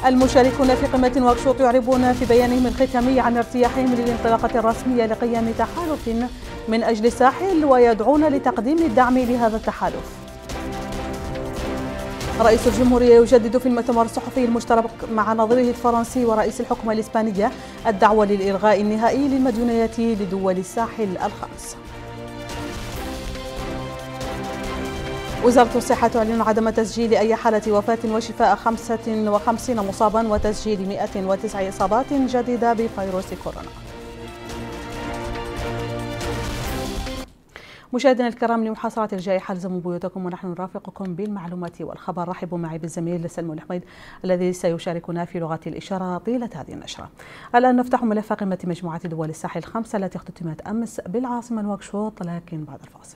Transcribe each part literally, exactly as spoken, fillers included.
المشاركون في قمة واكشوط يعربون في بيانهم الختامي عن ارتياحهم للانطلاقة الرسمية لقيام تحالف من أجل الساحل، ويدعون لتقديم الدعم لهذا التحالف. رئيس الجمهورية يجدد في المؤتمر الصحفي المشترك مع نظيره الفرنسي ورئيس الحكومة الإسبانية الدعوة للإلغاء النهائي للمديونيات لدول الساحل الخمس. وزارة الصحة تعلن عدم تسجيل أي حالة وفاة وشفاء خمسة وخمسين مصابا وتسجيل مئة وتسع إصابات جديدة بفيروس كورونا. مشاهدينا الكرام، لمحاصرة الجائحة الزموا بيوتكم ونحن نرافقكم بالمعلومات والخبر. رحبوا معي بالزميل سلمى الحميد الذي سيشاركنا في لغة الإشارة طيلة هذه النشرة. الآن نفتح ملف قمة مجموعة دول الساحل الخمسة التي اختتمت أمس بالعاصمة نواكشوط، لكن بعد الفاصل.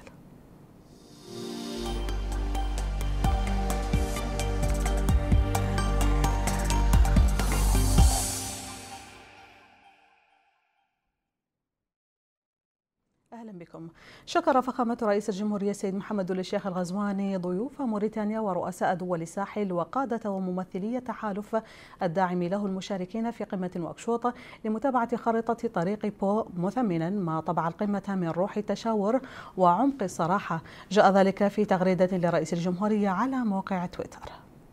أهلا بكم. شكر فخامة رئيس الجمهورية السيد محمد ولي الشيخ الغزواني ضيوف موريتانيا ورؤساء دول الساحل وقادة وممثلي التحالف الداعم له المشاركين في قمة واكشوط لمتابعة خارطة طريق بو، مثمنا ما طبع القمة من روح التشاور وعمق الصراحة. جاء ذلك في تغريدة لرئيس الجمهورية على موقع تويتر.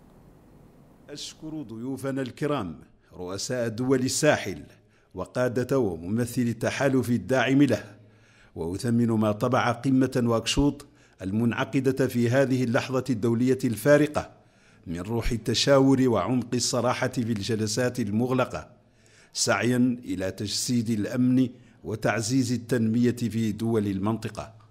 أشكر ضيوفنا الكرام رؤساء دول الساحل وقادة وممثلي التحالف الداعم له، وأثمن ما طبع قمة واكشوط المنعقدة في هذه اللحظة الدولية الفارقة من روح التشاور وعمق الصراحة في الجلسات المغلقة، سعيا إلى تجسيد الأمن وتعزيز التنمية في دول المنطقة.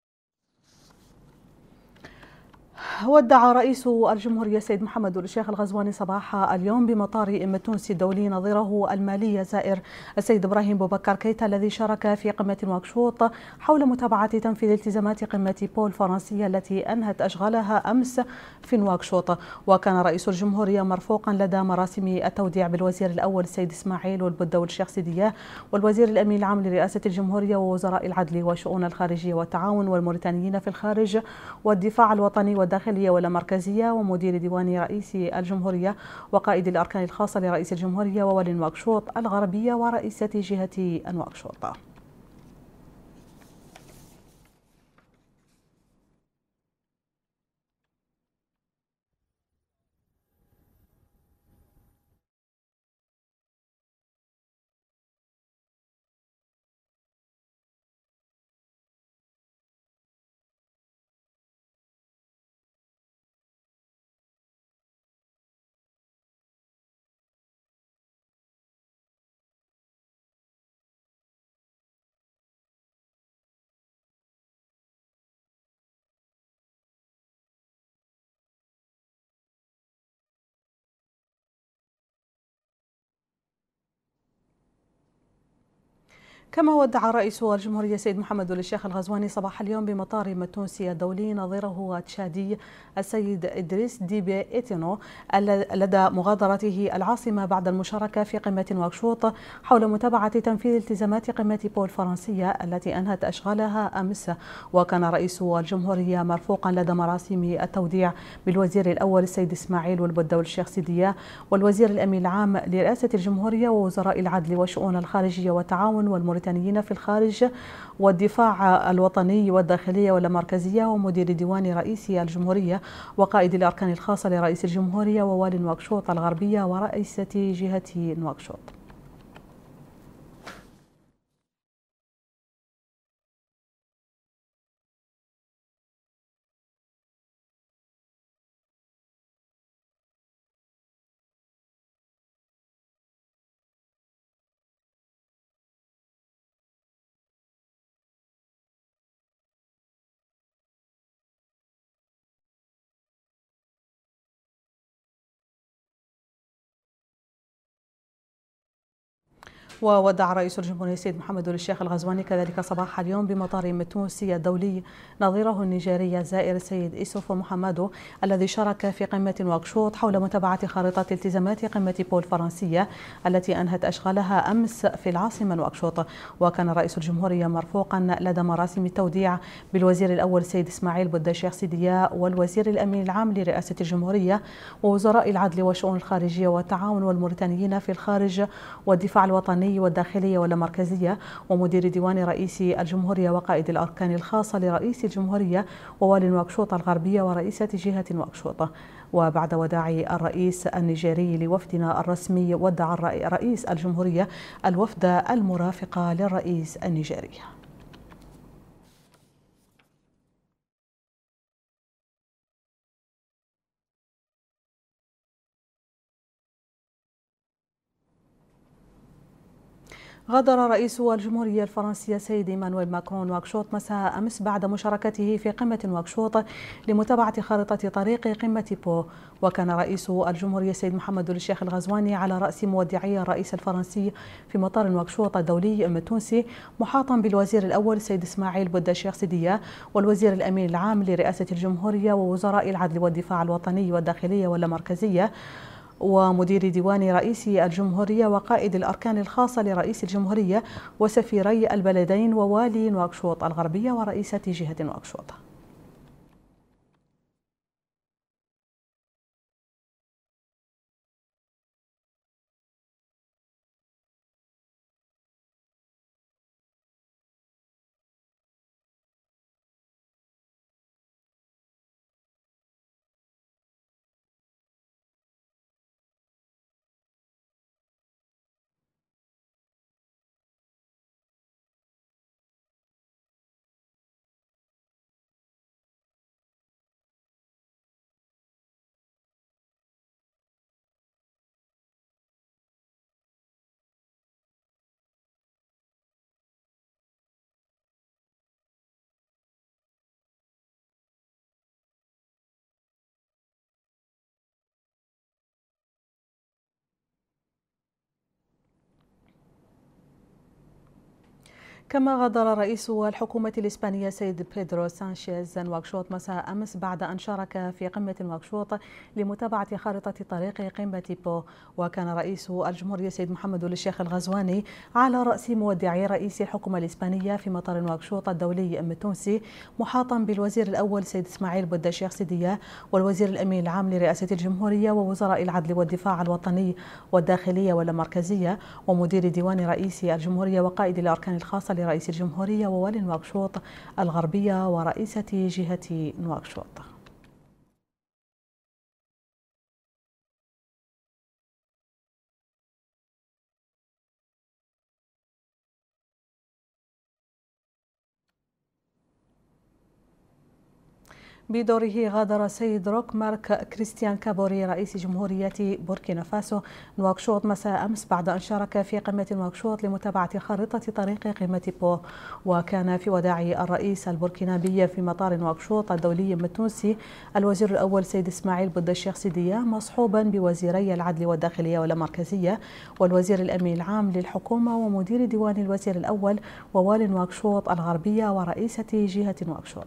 ودع رئيس الجمهورية السيد محمد ولي الشيخ الغزواني صباح اليوم بمطار إم التونسي الدولي نظيره المالي زائر السيد إبراهيم بوبكر كيتا الذي شارك في قمة واكشوط حول متابعة تنفيذ التزامات قمة بو الفرنسية التي أنهت أشغالها أمس في نواكشوط. وكان رئيس الجمهورية مرفوقا لدى مراسم التوديع بالوزير الأول السيد إسماعيل والبدة والشيخ سيدياه والوزير الأمين العام لرئاسة الجمهورية ووزراء العدل والشؤون الخارجية والتعاون والموريتانيين في الخارج والدفاع الوطني والداخلية والمركزية ومدير ديوان رئيس الجمهورية وقائد الأركان الخاصة لرئيس الجمهورية وولي نواكشوط الغربية ورئيسة جهة نواكشوط. كما ودع رئيس الجمهورية السيد محمد ولي الشيخ الغزواني صباح اليوم بمطار التونسي الدولي نظيره التشادي السيد إدريس ديبي إيتينو لدى مغادرته العاصمة بعد المشاركة في قمة واكشوط حول متابعة تنفيذ التزامات قمة بو الفرنسية التي أنهت أشغالها أمس. وكان رئيس الجمهورية مرفوقا لدى مراسم التوديع بالوزير الأول السيد إسماعيل والبدة والشيخ سيدياه والوزير الأمين العام لرئاسة الجمهورية ووزراء العدل والشؤون الخارجية والتعاون والموريتانيين في الخارج والدفاع الوطني والداخلية والمركزية ومدير ديوان رئيس الجمهورية وقائد الأركان الخاصة لرئيس الجمهورية ووالي نواكشوط الغربية ورئيسة جهة نواكشوط. وودع رئيس الجمهورية السيد محمد الشيخ الغزواني كذلك صباح اليوم بمطار التونسي الدولي نظيره النيجيري الزائر السيد إيسوفو محمدو الذي شارك في قمة واكشوط حول متابعة خارطة التزامات قمة بو الفرنسية التي أنهت أشغالها أمس في العاصمة نواكشوط. وكان رئيس الجمهورية مرفوقا لدى مراسم التوديع بالوزير الأول السيد إسماعيل بوداشيخ سيديا والوزير الأمين العام لرئاسة الجمهورية ووزراء العدل والشؤون الخارجية والتعاون والموريتانيين في الخارج والدفاع الوطني والداخلية والمركزية ومدير ديوان رئيس الجمهورية وقائد الأركان الخاصة لرئيس الجمهورية ووالي نواكشوط الغربية ورئيسة جهة نواكشوط. وبعد وداع الرئيس النيجيري لوفدنا الرسمي ودع رئيس الجمهورية الوفد المرافق للرئيس النيجيري. غادر رئيس الجمهورية الفرنسية سيد إيمانويل ماكرون نواكشوط مساء أمس بعد مشاركته في قمة نواكشوط لمتابعة خارطة طريق قمة بو. وكان رئيس الجمهورية السيد محمد الشيخ الغزواني على رأس مودعي الرئيس الفرنسي في مطار نواكشوط الدولي التونسي محاطا بالوزير الأول السيد إسماعيل بوداشيخ سيديا والوزير الأمين العام لرئاسة الجمهورية ووزراء العدل والدفاع الوطني والداخلية والمركزية ومدير ديوان رئيس الجمهورية وقائد الأركان الخاصة لرئيس الجمهورية وسفيري البلدين ووالي نواكشوط الغربية ورئيسة جهة نواكشوط. كما غادر رئيس الحكومة الإسبانية سيد بيدرو سانشيز نواكشوط مساء أمس بعد أن شارك في قمة نواكشوط لمتابعة خارطة طريق قمة بو. وكان رئيس الجمهورية سيد محمد الشيخ الغزواني على رأس مودعي رئيس الحكومة الإسبانية في مطار نواكشوط الدولي التونسي محاطا بالوزير الأول سيد إسماعيل بوداشيخ سيديا والوزير الأمين العام لرئاسة الجمهورية ووزراء العدل والدفاع الوطني والداخلية والمركزية ومدير ديوان رئيس الجمهورية وقائد الأركان الخاصة لرئيس الجمهورية ووالي نواكشوط الغربية ورئيسة جهة نواكشوط. بدوره غادر السيد روك مارك كريستيان كابوري رئيس جمهورية بوركينا فاسو نواكشوط مساء أمس بعد أن شارك في قمة نواكشوط لمتابعة خارطة طريق قمة بو. وكان في وداع الرئيس البوركينابي في مطار نواكشوط الدولي التونسي الوزير الأول سيد إسماعيل بوداشيخ سيديا مصحوبا بوزيري العدل والداخلية والمركزية والوزير الأمين العام للحكومة ومدير ديوان الوزير الأول ووالي نواكشوط الغربية ورئيسة جهة نواكشوط.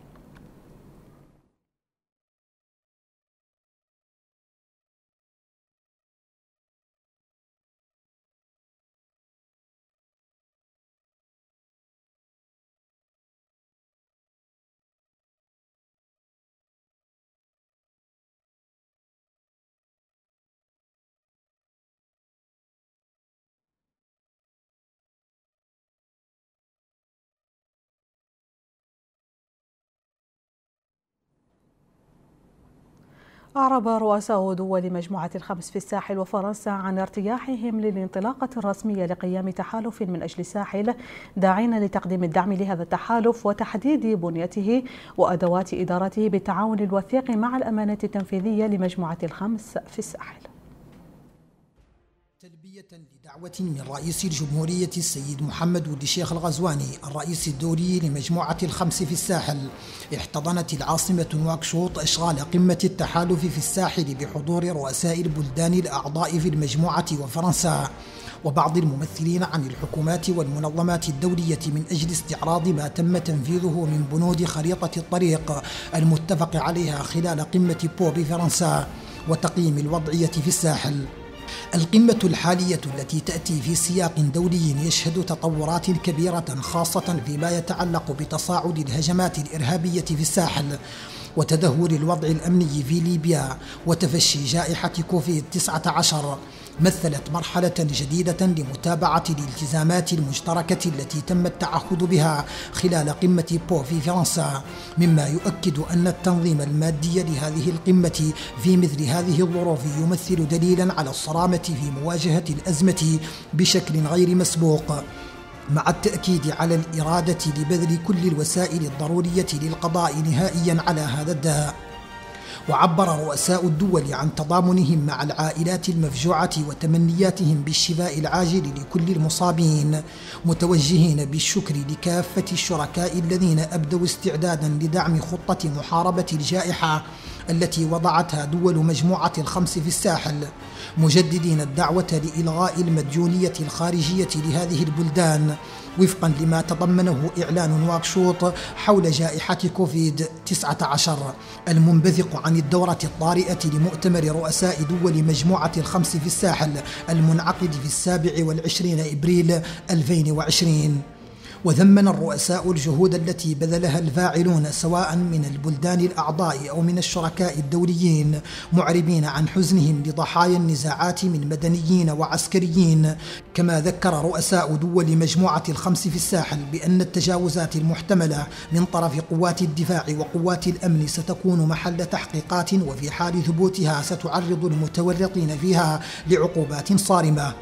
أعرب رؤساء دول مجموعة الخمس في الساحل وفرنسا عن ارتياحهم للانطلاقة الرسمية لقيام تحالف من أجل الساحل داعين لتقديم الدعم لهذا التحالف وتحديد بنيته وأدوات إدارته بالتعاون الوثيق مع الأمانة التنفيذية لمجموعة الخمس في الساحل. تلبية لدعوة من رئيس الجمهورية السيد محمد ولد الشيخ الغزواني الرئيس الدولي لمجموعة الخمس في الساحل، احتضنت العاصمة نواكشوط إشغال قمة التحالف في الساحل بحضور رؤساء البلدان الأعضاء في المجموعة وفرنسا. وبعض الممثلين عن الحكومات والمنظمات الدولية من أجل استعراض ما تم تنفيذه من بنود خريطة الطريق المتفق عليها خلال قمة بو بفرنسا وتقييم الوضعية في الساحل. القمة الحالية التي تأتي في سياق دولي يشهد تطورات كبيرة خاصة فيما يتعلق بتصاعد الهجمات الإرهابية في الساحل وتدهور الوضع الأمني في ليبيا وتفشي جائحة كوفيد تسعة عشر، مثلت مرحلة جديدة لمتابعة الالتزامات المشتركة التي تم التعهد بها خلال قمة بو في فرنسا، مما يؤكد أن التنظيم المادي لهذه القمة في مثل هذه الظروف يمثل دليلا على الصرامة في مواجهة الأزمة بشكل غير مسبوق، مع التأكيد على الإرادة لبذل كل الوسائل الضرورية للقضاء نهائيا على هذا الداء. وعبر رؤساء الدول عن تضامنهم مع العائلات المفجوعة وتمنياتهم بالشفاء العاجل لكل المصابين، متوجهين بالشكر لكافة الشركاء الذين أبدوا استعدادا لدعم خطة محاربة الجائحة التي وضعتها دول مجموعة الخمس في الساحل، مجددين الدعوة لإلغاء المديونية الخارجية لهذه البلدان وفقا لما تضمنه إعلان نواكشوط حول جائحة كوفيد تسعة عشر المنبثق عن الدورة الطارئة لمؤتمر رؤساء دول مجموعة الخمس في الساحل المنعقد في السابع والعشرين إبريل ألفين وعشرين. وذمن الرؤساء الجهود التي بذلها الفاعلون سواء من البلدان الأعضاء أو من الشركاء الدوليين، معربين عن حزنهم لضحايا النزاعات من مدنيين وعسكريين. كما ذكر رؤساء دول مجموعة الخمس في الساحل بأن التجاوزات المحتملة من طرف قوات الدفاع وقوات الأمن ستكون محل تحقيقات، وفي حال ثبوتها ستعرض المتورطين فيها لعقوبات صارمة.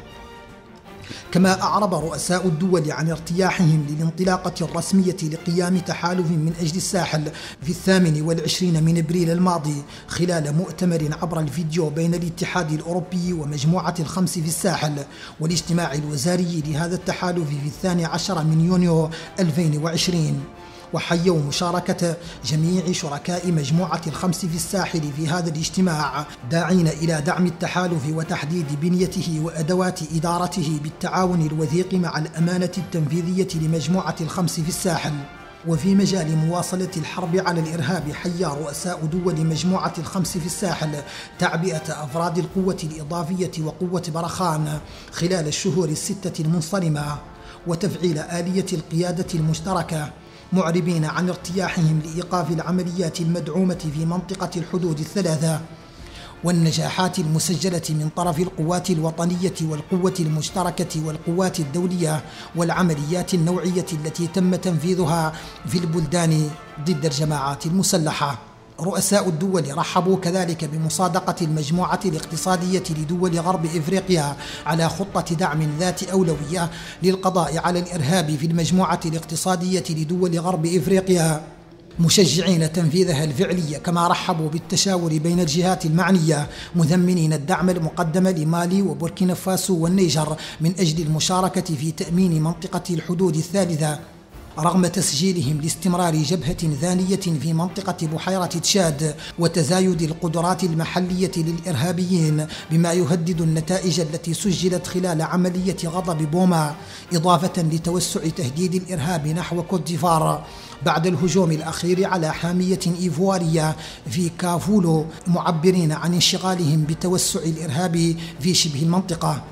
كما أعرب رؤساء الدول عن ارتياحهم للانطلاقة الرسمية لقيام تحالف من أجل الساحل في الثامن والعشرين من إبريل الماضي خلال مؤتمر عبر الفيديو بين الاتحاد الأوروبي ومجموعة الخمس في الساحل، والاجتماع الوزاري لهذا التحالف في الثاني عشر من يونيو ألفين وعشرين. وحيوا مشاركة جميع شركاء مجموعة الخمس في الساحل في هذا الاجتماع، داعين إلى دعم التحالف وتحديد بنيته وأدوات إدارته بالتعاون الوثيق مع الأمانة التنفيذية لمجموعة الخمس في الساحل. وفي مجال مواصلة الحرب على الإرهاب، حيا رؤساء دول مجموعة الخمس في الساحل تعبئة أفراد القوة الإضافية وقوة برخان خلال الشهور الستة المنصرمة، وتفعيل آلية القيادة المشتركة، معربين عن ارتياحهم لإيقاف العمليات المدعومة في منطقة الحدود الثلاثة، والنجاحات المسجلة من طرف القوات الوطنية والقوة المشتركة والقوات الدولية والعمليات النوعية التي تم تنفيذها في البلدان ضد الجماعات المسلحة. رؤساء الدول رحبوا كذلك بمصادقة المجموعة الاقتصادية لدول غرب إفريقيا على خطة دعم ذات أولوية للقضاء على الإرهاب في المجموعة الاقتصادية لدول غرب إفريقيا، مشجعين تنفيذها الفعلي. كما رحبوا بالتشاور بين الجهات المعنية، مثمنين الدعم المقدم لمالي وبوركينا فاسو والنيجر من أجل المشاركة في تأمين منطقة الحدود الثالثة، رغم تسجيلهم لاستمرار جبهة ثانية في منطقة بحيرة تشاد وتزايد القدرات المحلية للإرهابيين، بما يهدد النتائج التي سجلت خلال عملية غضب بوما، إضافة لتوسع تهديد الإرهاب نحو كوت ديفوار بعد الهجوم الأخير على حامية إيفوارية في كافولو، معبرين عن انشغالهم بتوسع الإرهاب في شبه المنطقة.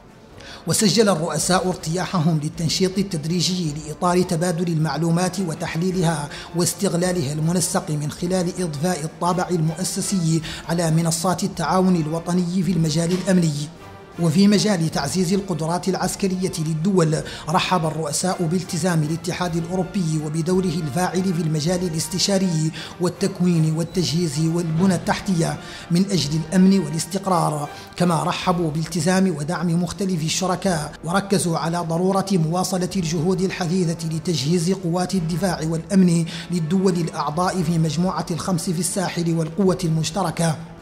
وسجل الرؤساء ارتياحهم للتنشيط التدريجي لإطار تبادل المعلومات وتحليلها واستغلالها المنسق من خلال إضفاء الطابع المؤسسي على منصات التعاون الوطني في المجال الأمني. وفي مجال تعزيز القدرات العسكرية للدول، رحب الرؤساء بالتزام الاتحاد الأوروبي وبدوره الفاعل في المجال الاستشاري والتكوين والتجهيز والبنى التحتية من أجل الأمن والاستقرار. كما رحبوا بالتزام ودعم مختلف الشركاء، وركزوا على ضرورة مواصلة الجهود الحثيثة لتجهيز قوات الدفاع والأمن للدول الأعضاء في مجموعة الخمس في الساحل والقوة المشتركة،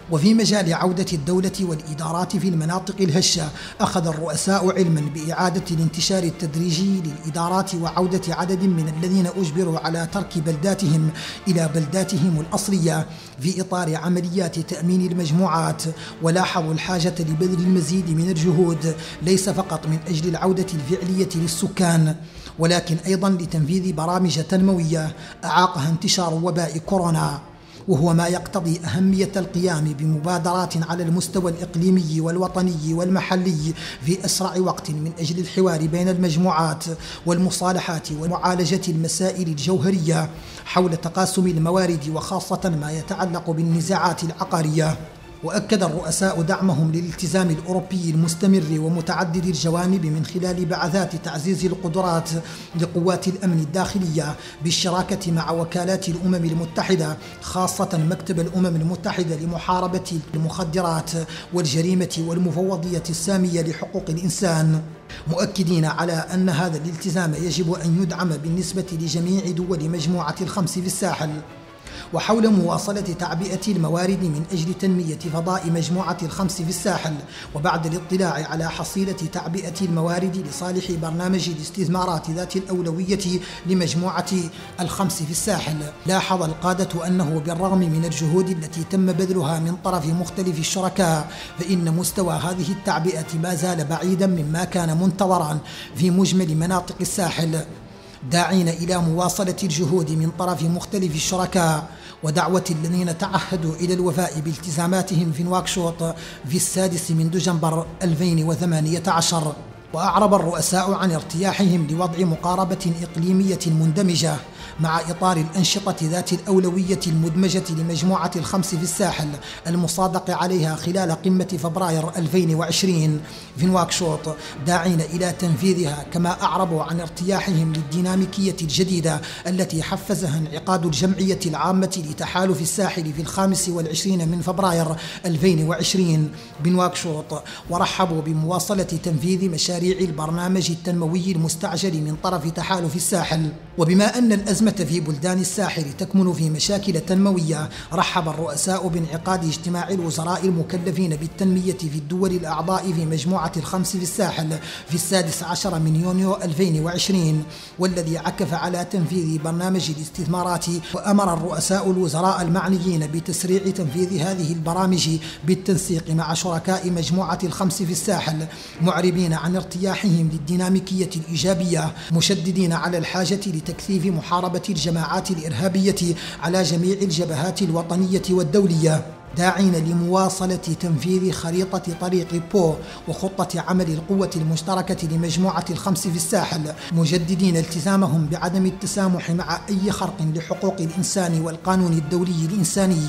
وفي مجال عودة الدولة والإدارات في المناطق الهشة، أخذ الرؤساء علما بإعادة الانتشار التدريجي للإدارات وعودة عدد من الذين أجبروا على ترك بلداتهم إلى بلداتهم الأصلية في إطار عمليات تأمين المجموعات. ولاحظوا الحاجة لبذل المزيد من الجهود، ليس فقط من أجل العودة الفعلية للسكان، ولكن أيضا لتنفيذ برامج تنموية أعاقها انتشار وباء كورونا، وهو ما يقتضي أهمية القيام بمبادرات على المستوى الإقليمي والوطني والمحلي في أسرع وقت من أجل الحوار بين المجموعات والمصالحات ومعالجة المسائل الجوهرية حول تقاسم الموارد، وخاصة ما يتعلق بالنزاعات العقارية. وأكد الرؤساء دعمهم للالتزام الأوروبي المستمر ومتعدد الجوانب من خلال بعثات تعزيز القدرات لقوات الأمن الداخلية بالشراكة مع وكالات الأمم المتحدة، خاصة مكتب الأمم المتحدة لمحاربة المخدرات والجريمة والمفوضية السامية لحقوق الإنسان، مؤكدين على أن هذا الالتزام يجب أن يدعم بالنسبة لجميع دول مجموعة الخمس في الساحل. وحول مواصلة تعبئة الموارد من أجل تنمية فضاء مجموعة الخمس في الساحل، وبعد الاطلاع على حصيلة تعبئة الموارد لصالح برنامج الاستثمارات ذات الأولوية لمجموعة الخمس في الساحل، لاحظ القادة أنه بالرغم من الجهود التي تم بذلها من طرف مختلف الشركاء، فإن مستوى هذه التعبئة ما زال بعيدا مما كان منتظرا في مجمل مناطق الساحل، داعين إلى مواصلة الجهود من طرف مختلف الشركاء ودعوة الذين تعهدوا إلى الوفاء بالتزاماتهم في نواكشوط في السادس من دجنبر ألفين وثمانية عشر. وأعرب الرؤساء عن ارتياحهم لوضع مقاربة إقليمية مندمجة مع إطار الأنشطة ذات الأولوية المدمجة لمجموعة الخمس في الساحل المصادق عليها خلال قمة فبراير ألفين وعشرين في نواكشوط، داعين إلى تنفيذها. كما أعربوا عن ارتياحهم للديناميكية الجديدة التي حفزها انعقاد الجمعية العامة لتحالف الساحل في الخامس والعشرين من فبراير ألفين وعشرين بنواكشوط، ورحبوا بمواصلة تنفيذ مشاريع البرنامج التنموي المستعجل من طرف تحالف الساحل. وبما أن الأزمة في بلدان الساحل تكمن في مشاكل تنموية، رحب الرؤساء بانعقاد اجتماع الوزراء المكلفين بالتنمية في الدول الأعضاء في مجموعة الخمس في الساحل في السادس عشر من يونيو ألفين وعشرين، والذي عكف على تنفيذ برنامج الاستثمارات. وأمر الرؤساء الوزراء المعنيين بتسريع تنفيذ هذه البرامج بالتنسيق مع شركاء مجموعة الخمس في الساحل، معربين عن ارتياحهم للديناميكية الإيجابية، مشددين على الحاجة لتكثيف محاربة الجماعات الإرهابية على جميع الجبهات الوطنية والدولية، داعين لمواصلة تنفيذ خريطة طريق بو وخطة عمل القوة المشتركة لمجموعة الخمس في الساحل، مجددين التزامهم بعدم التسامح مع أي خرق لحقوق الإنسان والقانون الدولي الإنساني،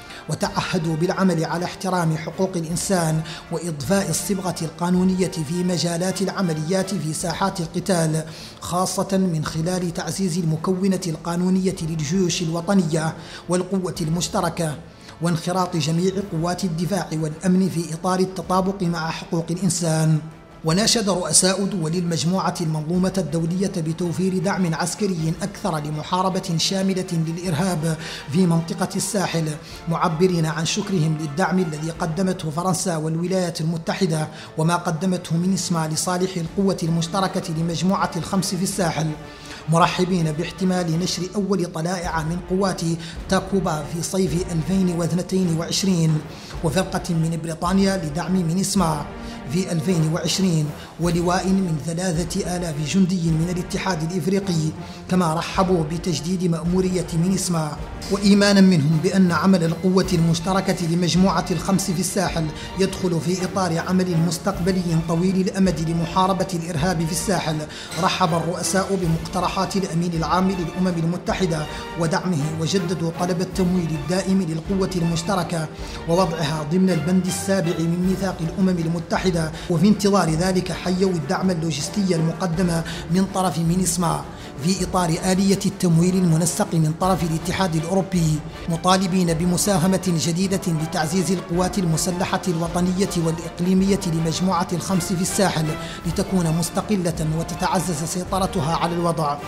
وتعهدوا بالعمل على احترام حقوق الإنسان وإضفاء الصبغة القانونية في مجالات العمليات في ساحات القتال، خاصة من خلال تعزيز المكونة القانونية للجيوش الوطنية والقوة المشتركة، وانخراط جميع قوات الدفاع والأمن في إطار التطابق مع حقوق الإنسان. وناشد رؤساء دول المجموعة المنظومة الدولية بتوفير دعم عسكري أكثر لمحاربة شاملة للإرهاب في منطقة الساحل، معبرين عن شكرهم للدعم الذي قدمته فرنسا والولايات المتحدة وما قدمته مينسما لصالح القوة المشتركة لمجموعة الخمس في الساحل، مرحبين باحتمال نشر أول طلائع من قوات تاكوبا في صيف ألفين واثنين وعشرين، وفرقة من بريطانيا لدعم مينسما في ألفين وعشرين، ولواء من ثلاثة آلاف جندي من الاتحاد الإفريقي. كما رحبوا بتجديد مأمورية مينسما، وإيمانا منهم بأن عمل القوة المشتركة لمجموعة الخمس في الساحل يدخل في إطار عمل مستقبلي طويل الأمد لمحاربة الإرهاب في الساحل. رحب الرؤساء بمقترحات الأمين العام للأمم المتحدة ودعمه، وجددوا طلب التمويل الدائم للقوة المشتركة ووضعها ضمن البند السابع من ميثاق الأمم المتحدة. وفي انتظار ذلك حيوا الدعم اللوجستي المقدم من طرف مينسما في إطار آلية التمويل المنسق من طرف الاتحاد الأوروبي، مطالبين بمساهمة جديدة لتعزيز القوات المسلحة الوطنية والإقليمية لمجموعة الخمس في الساحل لتكون مستقلة وتتعزز سيطرتها على الوضع.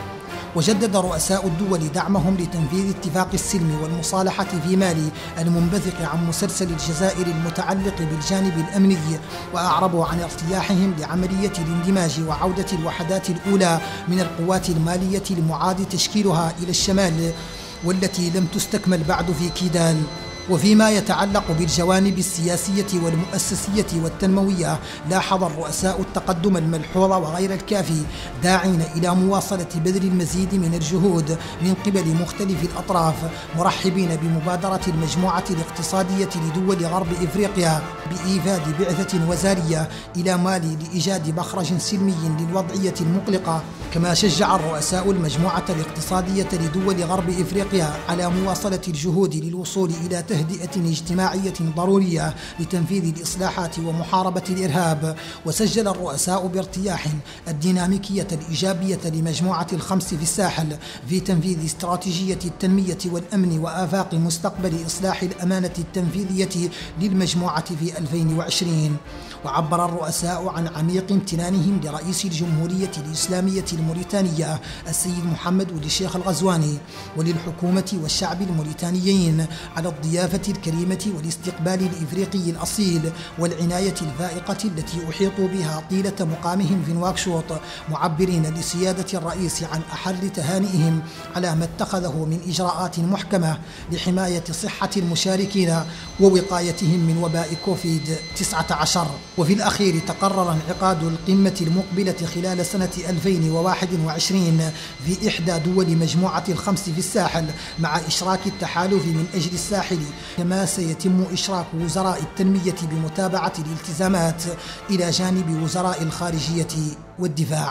وجدد رؤساء الدول دعمهم لتنفيذ اتفاق السلم والمصالحة في مالي المنبثق عن مسلسل الجزائر المتعلق بالجانب الأمني، وأعربوا عن ارتياحهم لعملية الاندماج وعودة الوحدات الأولى من القوات المالية لمعاد تشكيلها إلى الشمال والتي لم تستكمل بعد في كيدال. وفيما يتعلق بالجوانب السياسية والمؤسسية والتنموية، لاحظ الرؤساء التقدم الملحوظ وغير الكافي، داعين إلى مواصلة بذل المزيد من الجهود من قبل مختلف الأطراف، مرحبين بمبادرة المجموعة الاقتصادية لدول غرب إفريقيا بإيفاد بعثة وزارية إلى مالي لإيجاد مخرج سلمي للوضعية المقلقة. كما شجع الرؤساء المجموعة الاقتصادية لدول غرب إفريقيا على مواصلة الجهود للوصول إلى تهدئة اجتماعية ضرورية لتنفيذ الإصلاحات ومحاربة الإرهاب. وسجل الرؤساء بارتياح الديناميكية الإيجابية لمجموعة الخمس في الساحل في تنفيذ استراتيجية التنمية والأمن وآفاق مستقبل إصلاح الأمانة التنفيذية للمجموعة في ألفين وعشرين. وعبر الرؤساء عن عميق امتنانهم لرئيس الجمهورية الإسلامية الموريتانية السيد محمد ولي الشيخ الغزواني وللحكومة والشعب الموريتانيين على الضيافة الكريمة والاستقبال الإفريقي الأصيل والعناية الفائقة التي أحيطوا بها طيلة مقامهم في نواكشوط، معبرين لسيادة الرئيس عن أحر تهانئهم على ما اتخذه من إجراءات محكمة لحماية صحة المشاركين ووقايتهم من وباء كوفيد تسعة عشر. وفي الأخير تقرر انعقاد القمة المقبلة خلال سنة ألفين وواحد وعشرين في إحدى دول مجموعة الخمس في الساحل مع إشراك التحالف من أجل الساحل، كما سيتم إشراك وزراء التنمية بمتابعة الالتزامات إلى جانب وزراء الخارجية والدفاع.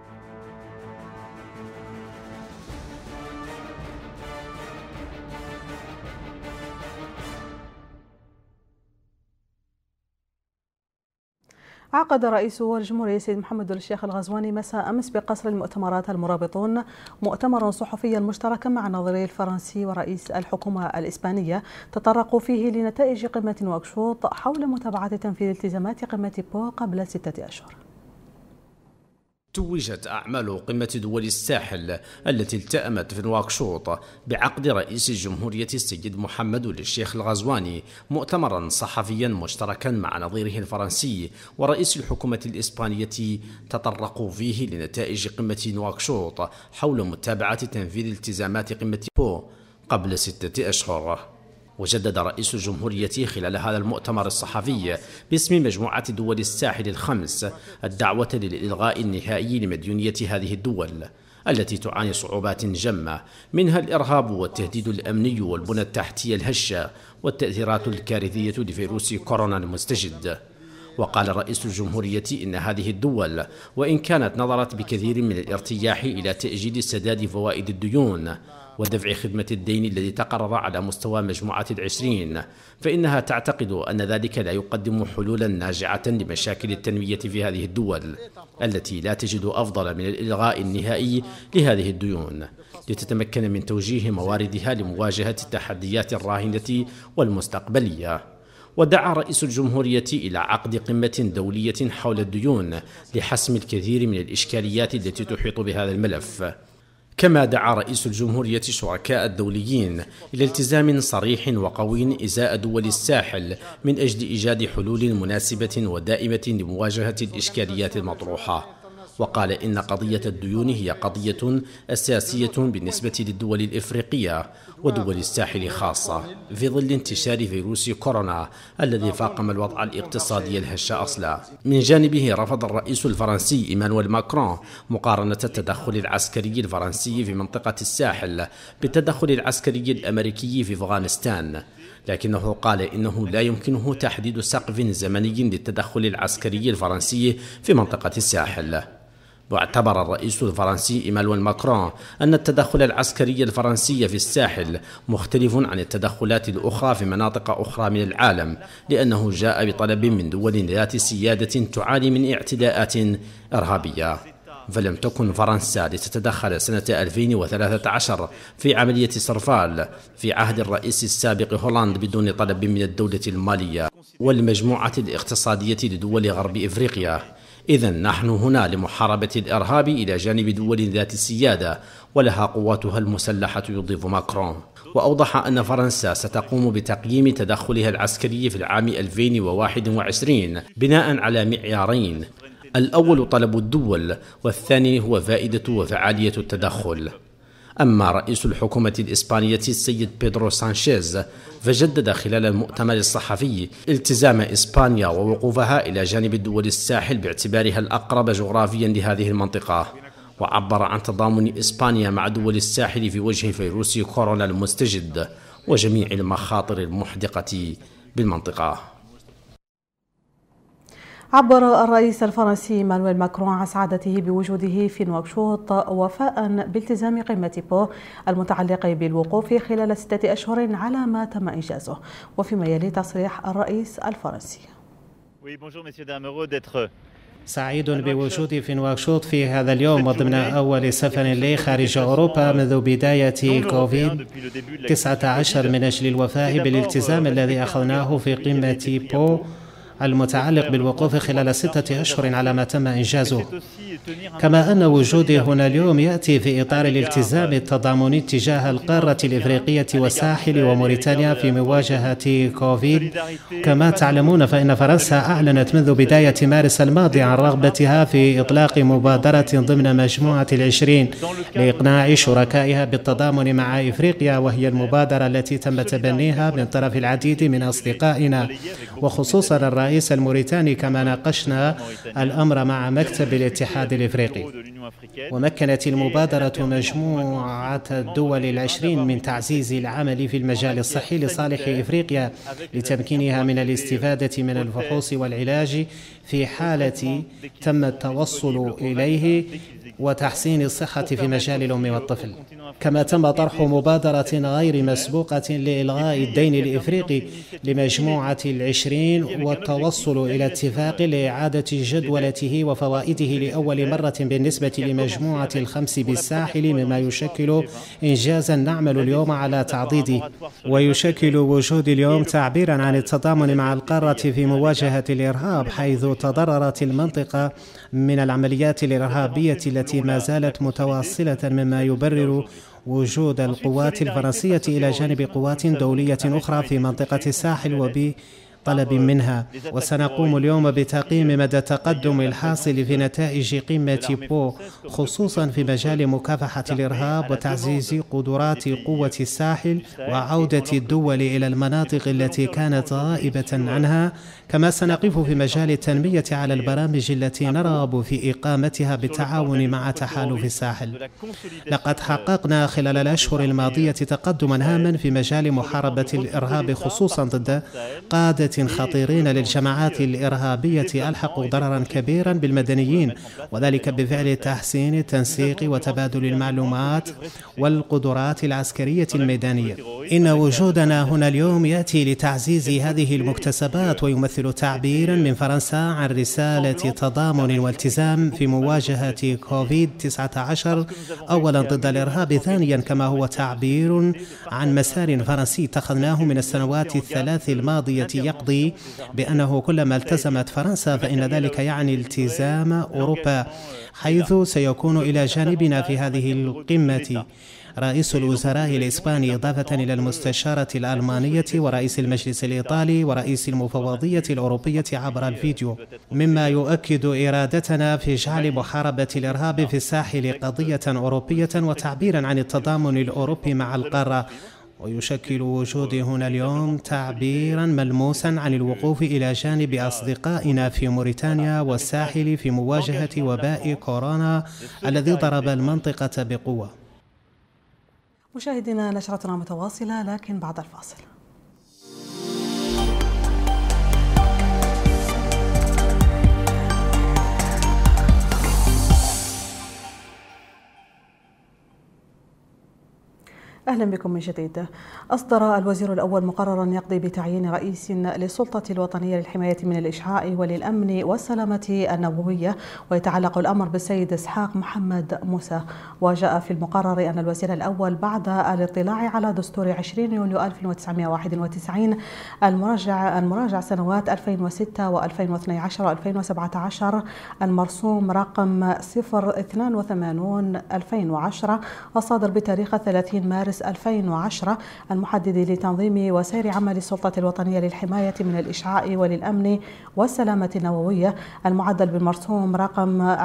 عقد رئيس الجمهورية السيد محمد ولي الشيخ الغزواني مساء أمس بقصر المؤتمرات المرابطون مؤتمرا صحفيا مشتركا مع النظير الفرنسي ورئيس الحكومة الإسبانية تطرقوا فيه لنتائج قمة نواكشوط حول متابعة تنفيذ التزامات قمة بو قبل ستة أشهر. توجت أعمال قمة دول الساحل التي التأمت في نواكشوط بعقد رئيس الجمهورية السيد محمد ولي الشيخ الغزواني مؤتمرا صحفيا مشتركا مع نظيره الفرنسي ورئيس الحكومة الإسبانية تطرقوا فيه لنتائج قمة نواكشوط حول متابعة تنفيذ التزامات قمة بو قبل ستة أشهر. وجدد رئيس الجمهورية خلال هذا المؤتمر الصحفي باسم مجموعة دول الساحل الخمس الدعوة للإلغاء النهائي لمديونية هذه الدول التي تعاني صعوبات جمة، منها الإرهاب والتهديد الأمني والبنى التحتية الهشة والتأثيرات الكارثية لفيروس كورونا المستجد. وقال رئيس الجمهورية إن هذه الدول وإن كانت نظرت بكثير من الارتياح إلى تأجيل سداد فوائد الديون ودفع خدمة الدين الذي تقرر على مستوى مجموعة العشرين، فإنها تعتقد أن ذلك لا يقدم حلولا ناجعة لمشاكل التنمية في هذه الدول التي لا تجد أفضل من الإلغاء النهائي لهذه الديون لتتمكن من توجيه مواردها لمواجهة التحديات الراهنة والمستقبلية. ودعا رئيس الجمهورية إلى عقد قمة دولية حول الديون لحسم الكثير من الإشكاليات التي تحيط بهذا الملف. كما دعا رئيس الجمهورية الشركاء الدوليين إلى التزام صريح وقوي إزاء دول الساحل من أجل إيجاد حلول مناسبة ودائمة لمواجهة الإشكاليات المطروحة. وقال إن قضية الديون هي قضية أساسية بالنسبة للدول الإفريقية ودول الساحل خاصة في ظل انتشار فيروس كورونا الذي فاقم الوضع الاقتصادي الهش أصلا. من جانبه رفض الرئيس الفرنسي إيمانويل ماكرون مقارنة التدخل العسكري الفرنسي في منطقة الساحل بالتدخل العسكري الأمريكي في أفغانستان، لكنه قال إنه لا يمكنه تحديد سقف زمني للتدخل العسكري الفرنسي في منطقة الساحل. واعتبر الرئيس الفرنسي إيمانويل ماكرون أن التدخل العسكري الفرنسي في الساحل مختلف عن التدخلات الأخرى في مناطق أخرى من العالم، لأنه جاء بطلب من دول ذات سيادة تعاني من اعتداءات إرهابية. فلم تكن فرنسا لتتدخل سنة ألفين وثلاثة عشر في عملية صرفال في عهد الرئيس السابق هولاند بدون طلب من الدولة المالية والمجموعة الاقتصادية لدول غرب إفريقيا، إذن نحن هنا لمحاربة الإرهاب إلى جانب دول ذات السيادة ولها قواتها المسلحة، يضيف ماكرون. وأوضح أن فرنسا ستقوم بتقييم تدخلها العسكري في العام ألفين وواحد وعشرين بناء على معيارين: الأول طلب الدول، والثاني هو فائدة وفعالية التدخل. أما رئيس الحكومة الإسبانية السيد بيدرو سانشيز فجدد خلال المؤتمر الصحفي التزام إسبانيا ووقوفها إلى جانب دول الساحل باعتبارها الأقرب جغرافيا لهذه المنطقة، وعبر عن تضامن إسبانيا مع دول الساحل في وجه فيروس كورونا المستجد وجميع المخاطر المحدقة بالمنطقة. عبر الرئيس الفرنسي مانويل ماكرون عن سعادته بوجوده في نواكشوط وفاء بالتزام قمة بو المتعلق بالوقوف خلال ستة أشهر على ما تم إنجازه. وفيما يلي تصريح الرئيس الفرنسي: سعيد بوجودي في نواكشوط في هذا اليوم وضمن أول سفر لي خارج أوروبا منذ بداية كوفيد تسعة عشر من أجل الوفاء بالالتزام الذي أخذناه في قمة بو المتعلق بالوقوف خلال ستة أشهر على ما تم إنجازه. كما أن وجودي هنا اليوم يأتي في إطار الالتزام التضامني تجاه القارة الإفريقية والساحل وموريتانيا في مواجهة كوفيد. كما تعلمون فإن فرنسا أعلنت منذ بداية مارس الماضي عن رغبتها في إطلاق مبادرة ضمن مجموعة العشرين لإقناع شركائها بالتضامن مع إفريقيا، وهي المبادرة التي تم تبنيها من طرف العديد من أصدقائنا وخصوصا الرئيس الموريتاني. كما ناقشنا الأمر مع مكتب الاتحاد الإفريقي. ومكنت المبادرة مجموعة الدول العشرين من تعزيز العمل في المجال الصحي لصالح إفريقيا لتمكينها من الاستفادة من الفحوص والعلاج في حالة تم التوصل إليه وتحسين الصحة في مجال الأم والطفل. كما تم طرح مبادرة غير مسبوقة لإلغاء الدين الإفريقي لمجموعة العشرين والتوصل إلى اتفاق لإعادة جدولته وفوائده لأول مرة بالنسبة لمجموعة الخمس بالساحل، مما يشكل إنجازا نعمل اليوم على تعضيده. ويشكل وجود اليوم تعبيرا عن التضامن مع القارة في مواجهة الإرهاب، حيث تضررت المنطقة من العمليات الإرهابية التي ما زالت متواصلة، مما يبرر وجود القوات الفرنسية إلى جانب قوات دولية أخرى في منطقة الساحل وبطلب منها. وسنقوم اليوم بتقييم مدى التقدم الحاصل في نتائج قمة بو، خصوصا في مجال مكافحة الإرهاب وتعزيز قدرات قوة الساحل وعودة الدول إلى المناطق التي كانت غائبة عنها. كما سنقف في مجال التنمية على البرامج التي نرغب في إقامتها بالتعاون مع تحالف الساحل. لقد حققنا خلال الأشهر الماضية تقدما هاما في مجال محاربة الإرهاب، خصوصا ضد قادة خطيرين للجماعات الإرهابية ألحقوا ضررا كبيرا بالمدنيين، وذلك بفعل تحسين التنسيق وتبادل المعلومات والقدرات العسكرية الميدانية. إن وجودنا هنا اليوم يأتي لتعزيز هذه المكتسبات ويمثل تعبيرا من فرنسا عن رسالة تضامن والتزام في مواجهة كوفيد تسعة عشر، أولا ضد الإرهاب، ثانيا كما هو تعبير عن مسار فرنسي اتخذناه من السنوات الثلاث الماضية يقضي بأنه كلما التزمت فرنسا فإن ذلك يعني التزام أوروبا، حيث سيكون إلى جانبنا في هذه القمة رئيس الوزراء الإسباني، إضافة إلى المستشارة الألمانية ورئيس المجلس الإيطالي ورئيس المفوضية الأوروبية عبر الفيديو، مما يؤكد إرادتنا في جعل محاربة الإرهاب في الساحل قضية أوروبية وتعبيرا عن التضامن الأوروبي مع القارة. ويشكل وجودي هنا اليوم تعبيرا ملموسا عن الوقوف إلى جانب أصدقائنا في موريتانيا والساحل في مواجهة وباء كورونا الذي ضرب المنطقة بقوة. مشاهدينا، نشرتنا متواصلة لكن بعد الفاصل. أهلا بكم من جديد. أصدر الوزير الأول مقررا يقضي بتعيين رئيس للسلطة الوطنية للحماية من الإشعاع وللأمن والسلامة النووية، ويتعلق الأمر بالسيد إسحاق محمد موسى. وجاء في المقرر أن الوزير الأول بعد الاطلاع على دستور عشرين يونيو ألف وتسعمائة وواحد وتسعين المراجع المراجع سنوات ألفين وستة وألفين واثني عشر وألفين وسبعة عشر المرسوم رقم صفر اثنين وثمانين ألفين وعشرة الصادر بتاريخ ثلاثين مارس ألفين وعشرة المحدد لتنظيم وسير عمل السلطة الوطنية للحماية من الإشعاع وللأمن والسلامة النووية المعدل بالمرسوم رقم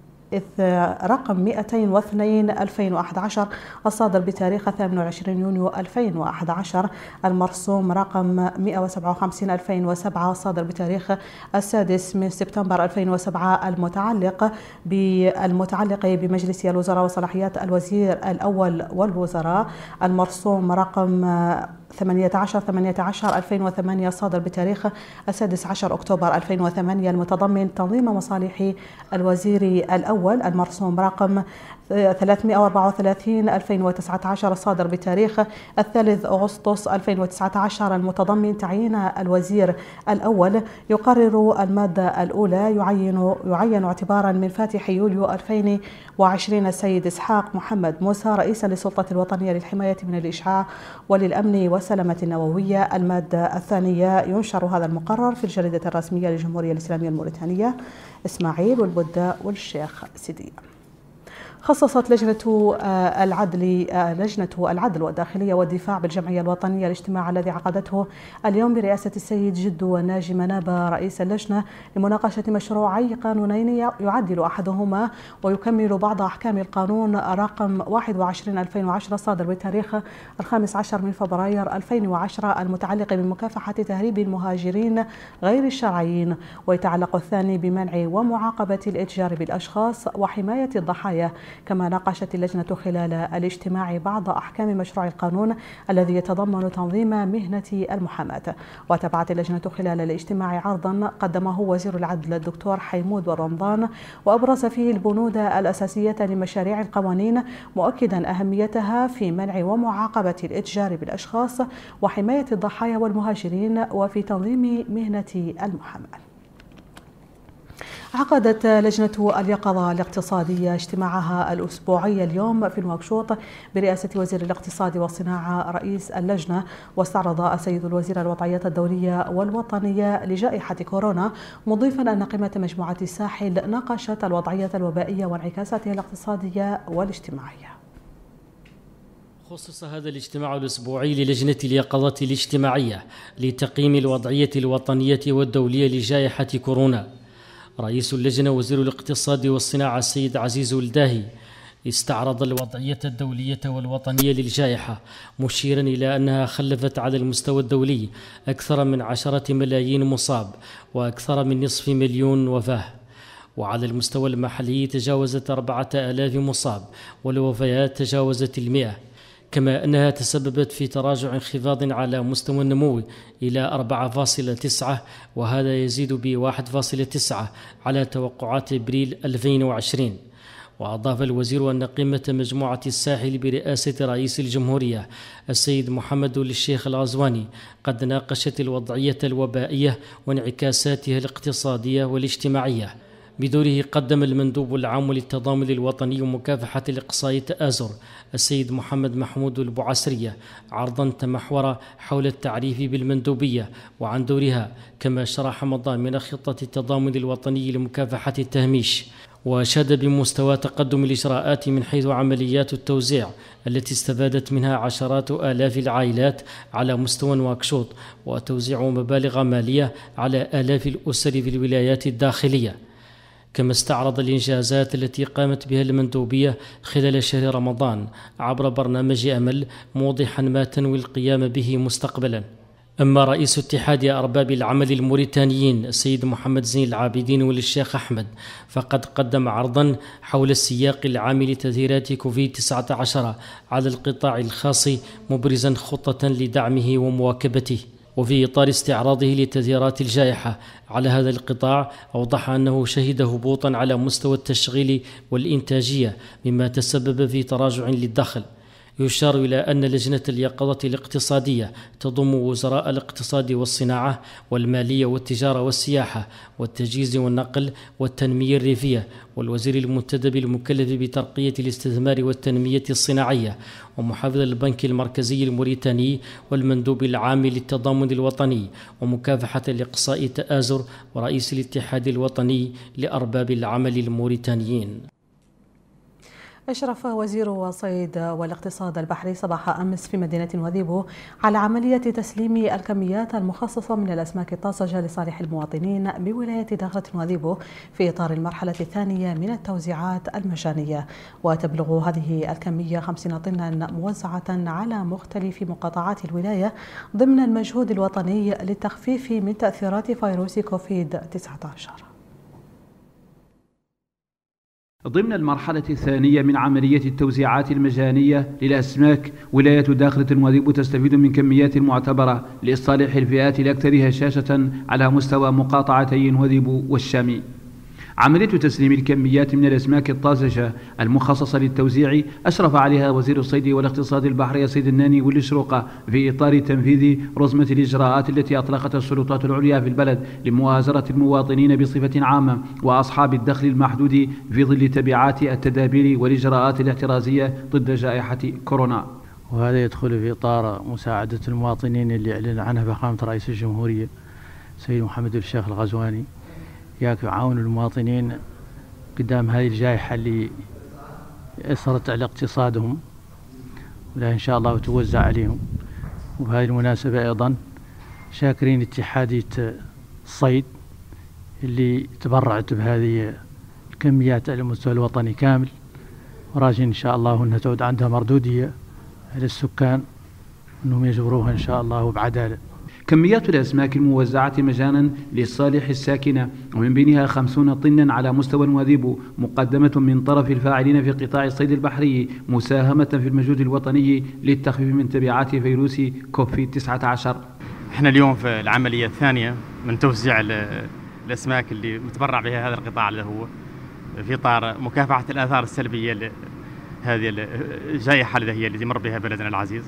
رقم مئتين واثنين ألفين وأحد عشر الصادر بتاريخ ثامن وعشرين يونيو ألفين وأحد عشر المرسوم رقم مئة وسبعة وخمسين ألفين وسبعة الصادر بتاريخ السادس من سبتمبر ألفين وسبعة المتعلق بالمتعلق بمجلس الوزراء وصلاحيات الوزير الأول والوزراء المرسوم رقم ثمانية عشر ثمانية عشر ألفين وثمانية الصادر بتاريخ السادس عشر أكتوبر ألفين وثمانية المتضمن تنظيم مصالح الوزير الأول المرسوم رقم ثلاثمئة وأربعة وثلاثين ألفين وتسعة عشر الصادر بتاريخ الثالث أغسطس ألفين وتسعة عشر المتضمن تعيين الوزير الأول. يقرر المادة الأولى يعين يعين اعتبارا من فاتح يوليو ألفين وعشرين السيد إسحاق محمد موسى رئيسا للسلطة الوطنية للحماية من الإشعاع وللأمن والسلامة النووية. المادة الثانية ينشر هذا المقرر في الجريدة الرسمية للجمهورية الإسلامية الموريتانية. إسماعيل والبدة والشيخ سيدي. خصصت لجنة العدل لجنة العدل والداخلية والدفاع بالجمعية الوطنية الاجتماع الذي عقدته اليوم برئاسة السيد جدو ناجي منابة رئيس اللجنة لمناقشة مشروعي قانونين يعدل أحدهما ويكمل بعض أحكام القانون رقم واحد وعشرين ألفين وعشرة الصادر بتاريخ الخامس عشر من فبراير ألفين وعشرة المتعلق بمكافحة تهريب المهاجرين غير الشرعيين، ويتعلق الثاني بمنع ومعاقبة الإتجار بالأشخاص وحماية الضحايا. كما ناقشت اللجنة خلال الاجتماع بعض أحكام مشروع القانون الذي يتضمن تنظيم مهنة المحاماة. وتابعت اللجنة خلال الاجتماع عرضا قدمه وزير العدل الدكتور حيمود والرمضان وأبرز فيه البنود الأساسية لمشاريع القوانين، مؤكدا أهميتها في منع ومعاقبة الإتجار بالأشخاص وحماية الضحايا والمهاجرين وفي تنظيم مهنة المحاماة. عقدت لجنة اليقظة الاقتصادية اجتماعها الأسبوعي اليوم في نواكشوط برئاسة وزير الاقتصاد والصناعة رئيس اللجنة. واستعرض السيد الوزير الوضعية الدولية والوطنية لجائحة كورونا، مضيفا أن قمة مجموعة الساحل ناقشت الوضعية الوبائية وانعكاساتها الاقتصادية والاجتماعية. خصص هذا الاجتماع الأسبوعي للجنة اليقظة الاجتماعية لتقييم الوضعية الوطنية والدولية لجائحة كورونا. رئيس اللجنة وزير الاقتصاد والصناعة السيد عزيز الداهي استعرض الوضعية الدولية والوطنية للجائحة، مشيرا إلى أنها خلفت على المستوى الدولي أكثر من عشرة ملايين مصاب وأكثر من نصف مليون وفاة، وعلى المستوى المحلي تجاوزت أربعة آلاف مصاب والوفيات تجاوزت المئة. كما أنها تسببت في تراجع انخفاض على مستوى النمو إلى أربعة فاصلة تسعة، وهذا يزيد ب واحد فاصلة تسعة على توقعات أبريل ألفين وعشرين. وأضاف الوزير أن قمة مجموعة الساحل برئاسة رئيس الجمهورية السيد محمد الشيخ الغزواني قد ناقشت الوضعية الوبائية وانعكاساتها الاقتصادية والاجتماعية. بدوره قدم المندوب العام للتضامن الوطني ومكافحة الإقصاء التآزر السيد محمد محمود البعسرية عرضا تمحور حول التعريف بالمندوبية وعن دورها، كما شرح مضامن خطة التضامن الوطني لمكافحة التهميش، وأشاد بمستوى تقدم الإجراءات من حيث عمليات التوزيع التي استفادت منها عشرات آلاف العائلات على مستوى نواكشوط، وتوزيع مبالغ مالية على آلاف الأسر في الولايات الداخلية. كما استعرض الإنجازات التي قامت بها المندوبية خلال شهر رمضان عبر برنامج أمل، موضحا ما تنوي القيام به مستقبلا. أما رئيس اتحاد أرباب العمل الموريتانيين السيد محمد زين العابدين والشيخ أحمد فقد قدم عرضا حول السياق العام لتأثيرات كوفيد تسعة عشر على القطاع الخاص، مبرزا خطة لدعمه ومواكبته. وفي إطار استعراضه لتأثيرات الجائحة على هذا القطاع، أوضح أنه شهد هبوطا على مستوى التشغيل والإنتاجية مما تسبب في تراجع للدخل. يشار إلى أن لجنة اليقظة الاقتصادية تضم وزراء الاقتصاد والصناعة والمالية والتجارة والسياحة والتجهيز والنقل والتنمية الريفية والوزير المنتدب المكلف بترقية الاستثمار والتنمية الصناعية ومحافظ البنك المركزي الموريتاني والمندوب العام للتضامن الوطني ومكافحة الإقصاء تآزر ورئيس الاتحاد الوطني لأرباب العمل الموريتانيين. أشرف وزير الصيد والاقتصاد البحري صباح أمس في مدينة نواذيبو على عملية تسليم الكميات المخصصة من الأسماك الطازجة لصالح المواطنين بولاية داخلة نواذيبو في إطار المرحلة الثانية من التوزيعات المجانية. وتبلغ هذه الكمية خمسين طنا موزعة على مختلف مقاطعات الولاية ضمن المجهود الوطني للتخفيف من تأثيرات فيروس كوفيد تسعة عشر. ضمن المرحلة الثانية من عملية التوزيعات المجانية للأسماك، ولاية داخلة نواذيبو تستفيد من كميات معتبرة لإصالح الفئات الأكثر هشاشة على مستوى مقاطعتي نواذيبو والشامي. عملية تسليم الكميات من الأسماك الطازجة المخصصة للتوزيع أشرف عليها وزير الصيد والاقتصاد البحري سيد الناني والشروقة في إطار تنفيذ رزمة الإجراءات التي أطلقتها السلطات العليا في البلد لمؤازرة المواطنين بصفة عامة وأصحاب الدخل المحدود في ظل تبعات التدابير والإجراءات الاحترازية ضد جائحة كورونا. وهذا يدخل في إطار مساعدة المواطنين اللي أعلن عنها فخامة رئيس الجمهورية سيد محمد الشيخ الغزواني، ياك يعاون المواطنين قدام هذه الجائحة اللي أثرت على اقتصادهم، ولا إن شاء الله توزع عليهم. وبهذه المناسبة أيضا شاكرين اتحادية الصيد اللي تبرعت بهذه الكميات على المستوى الوطني كامل، وراجين إن شاء الله أنها تعود عندها مردودية على السكان أنهم يجبروها إن شاء الله بعدالة. كميات الأسماك الموزعة مجانا لصالح الساكنة ومن بينها خمسون طنا على مستوى نواذيبو مقدمة من طرف الفاعلين في قطاع الصيد البحري مساهمة في المجهود الوطني للتخفيف من تبعات فيروس كوفيد تسعة عشر. احنا اليوم في العملية الثانية من توزيع الأسماك اللي متبرع بها هذا القطاع اللي هو في إطار مكافحة الآثار السلبية لهذه الجائحة اللي هي اللي يمر بها بلدنا العزيز،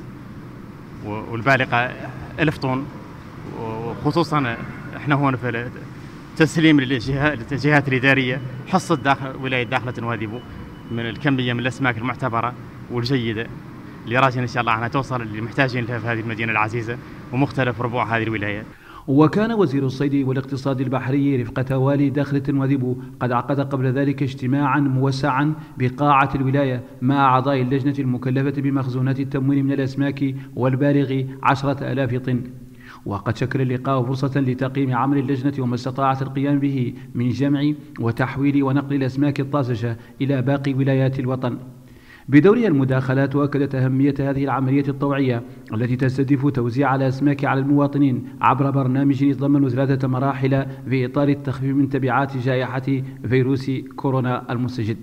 والبالغة ألف طن. وخصوصا احنا هون في تسليم للجهات الإدارية حصة داخل ولاية داخلة نواذيبو من الكمية من الأسماك المعتبرة والجيدة اللي راجين إن شاء الله أنها توصل اللي محتاجين لها في هذه المدينة العزيزة ومختلف ربوع هذه الولايات. وكان وزير الصيد والاقتصاد البحري رفقة والي داخلة نواذيبو قد عقد قبل ذلك اجتماعا موسعا بقاعة الولاية مع أعضاء اللجنة المكلفة بمخزونات التموين من الأسماك والبالغ عشرة آلاف طن. وقد شكل اللقاء فرصة لتقييم عمل اللجنة وما استطاعت القيام به من جمع وتحويل ونقل الأسماك الطازجة إلى باقي ولايات الوطن. بدورها المداخلات وأكدت أهمية هذه العملية الطوعية التي تستهدف توزيع الأسماك على المواطنين عبر برنامج يتضمن ثلاثة مراحل في إطار التخفيف من تبعات جائحة فيروس كورونا المستجد.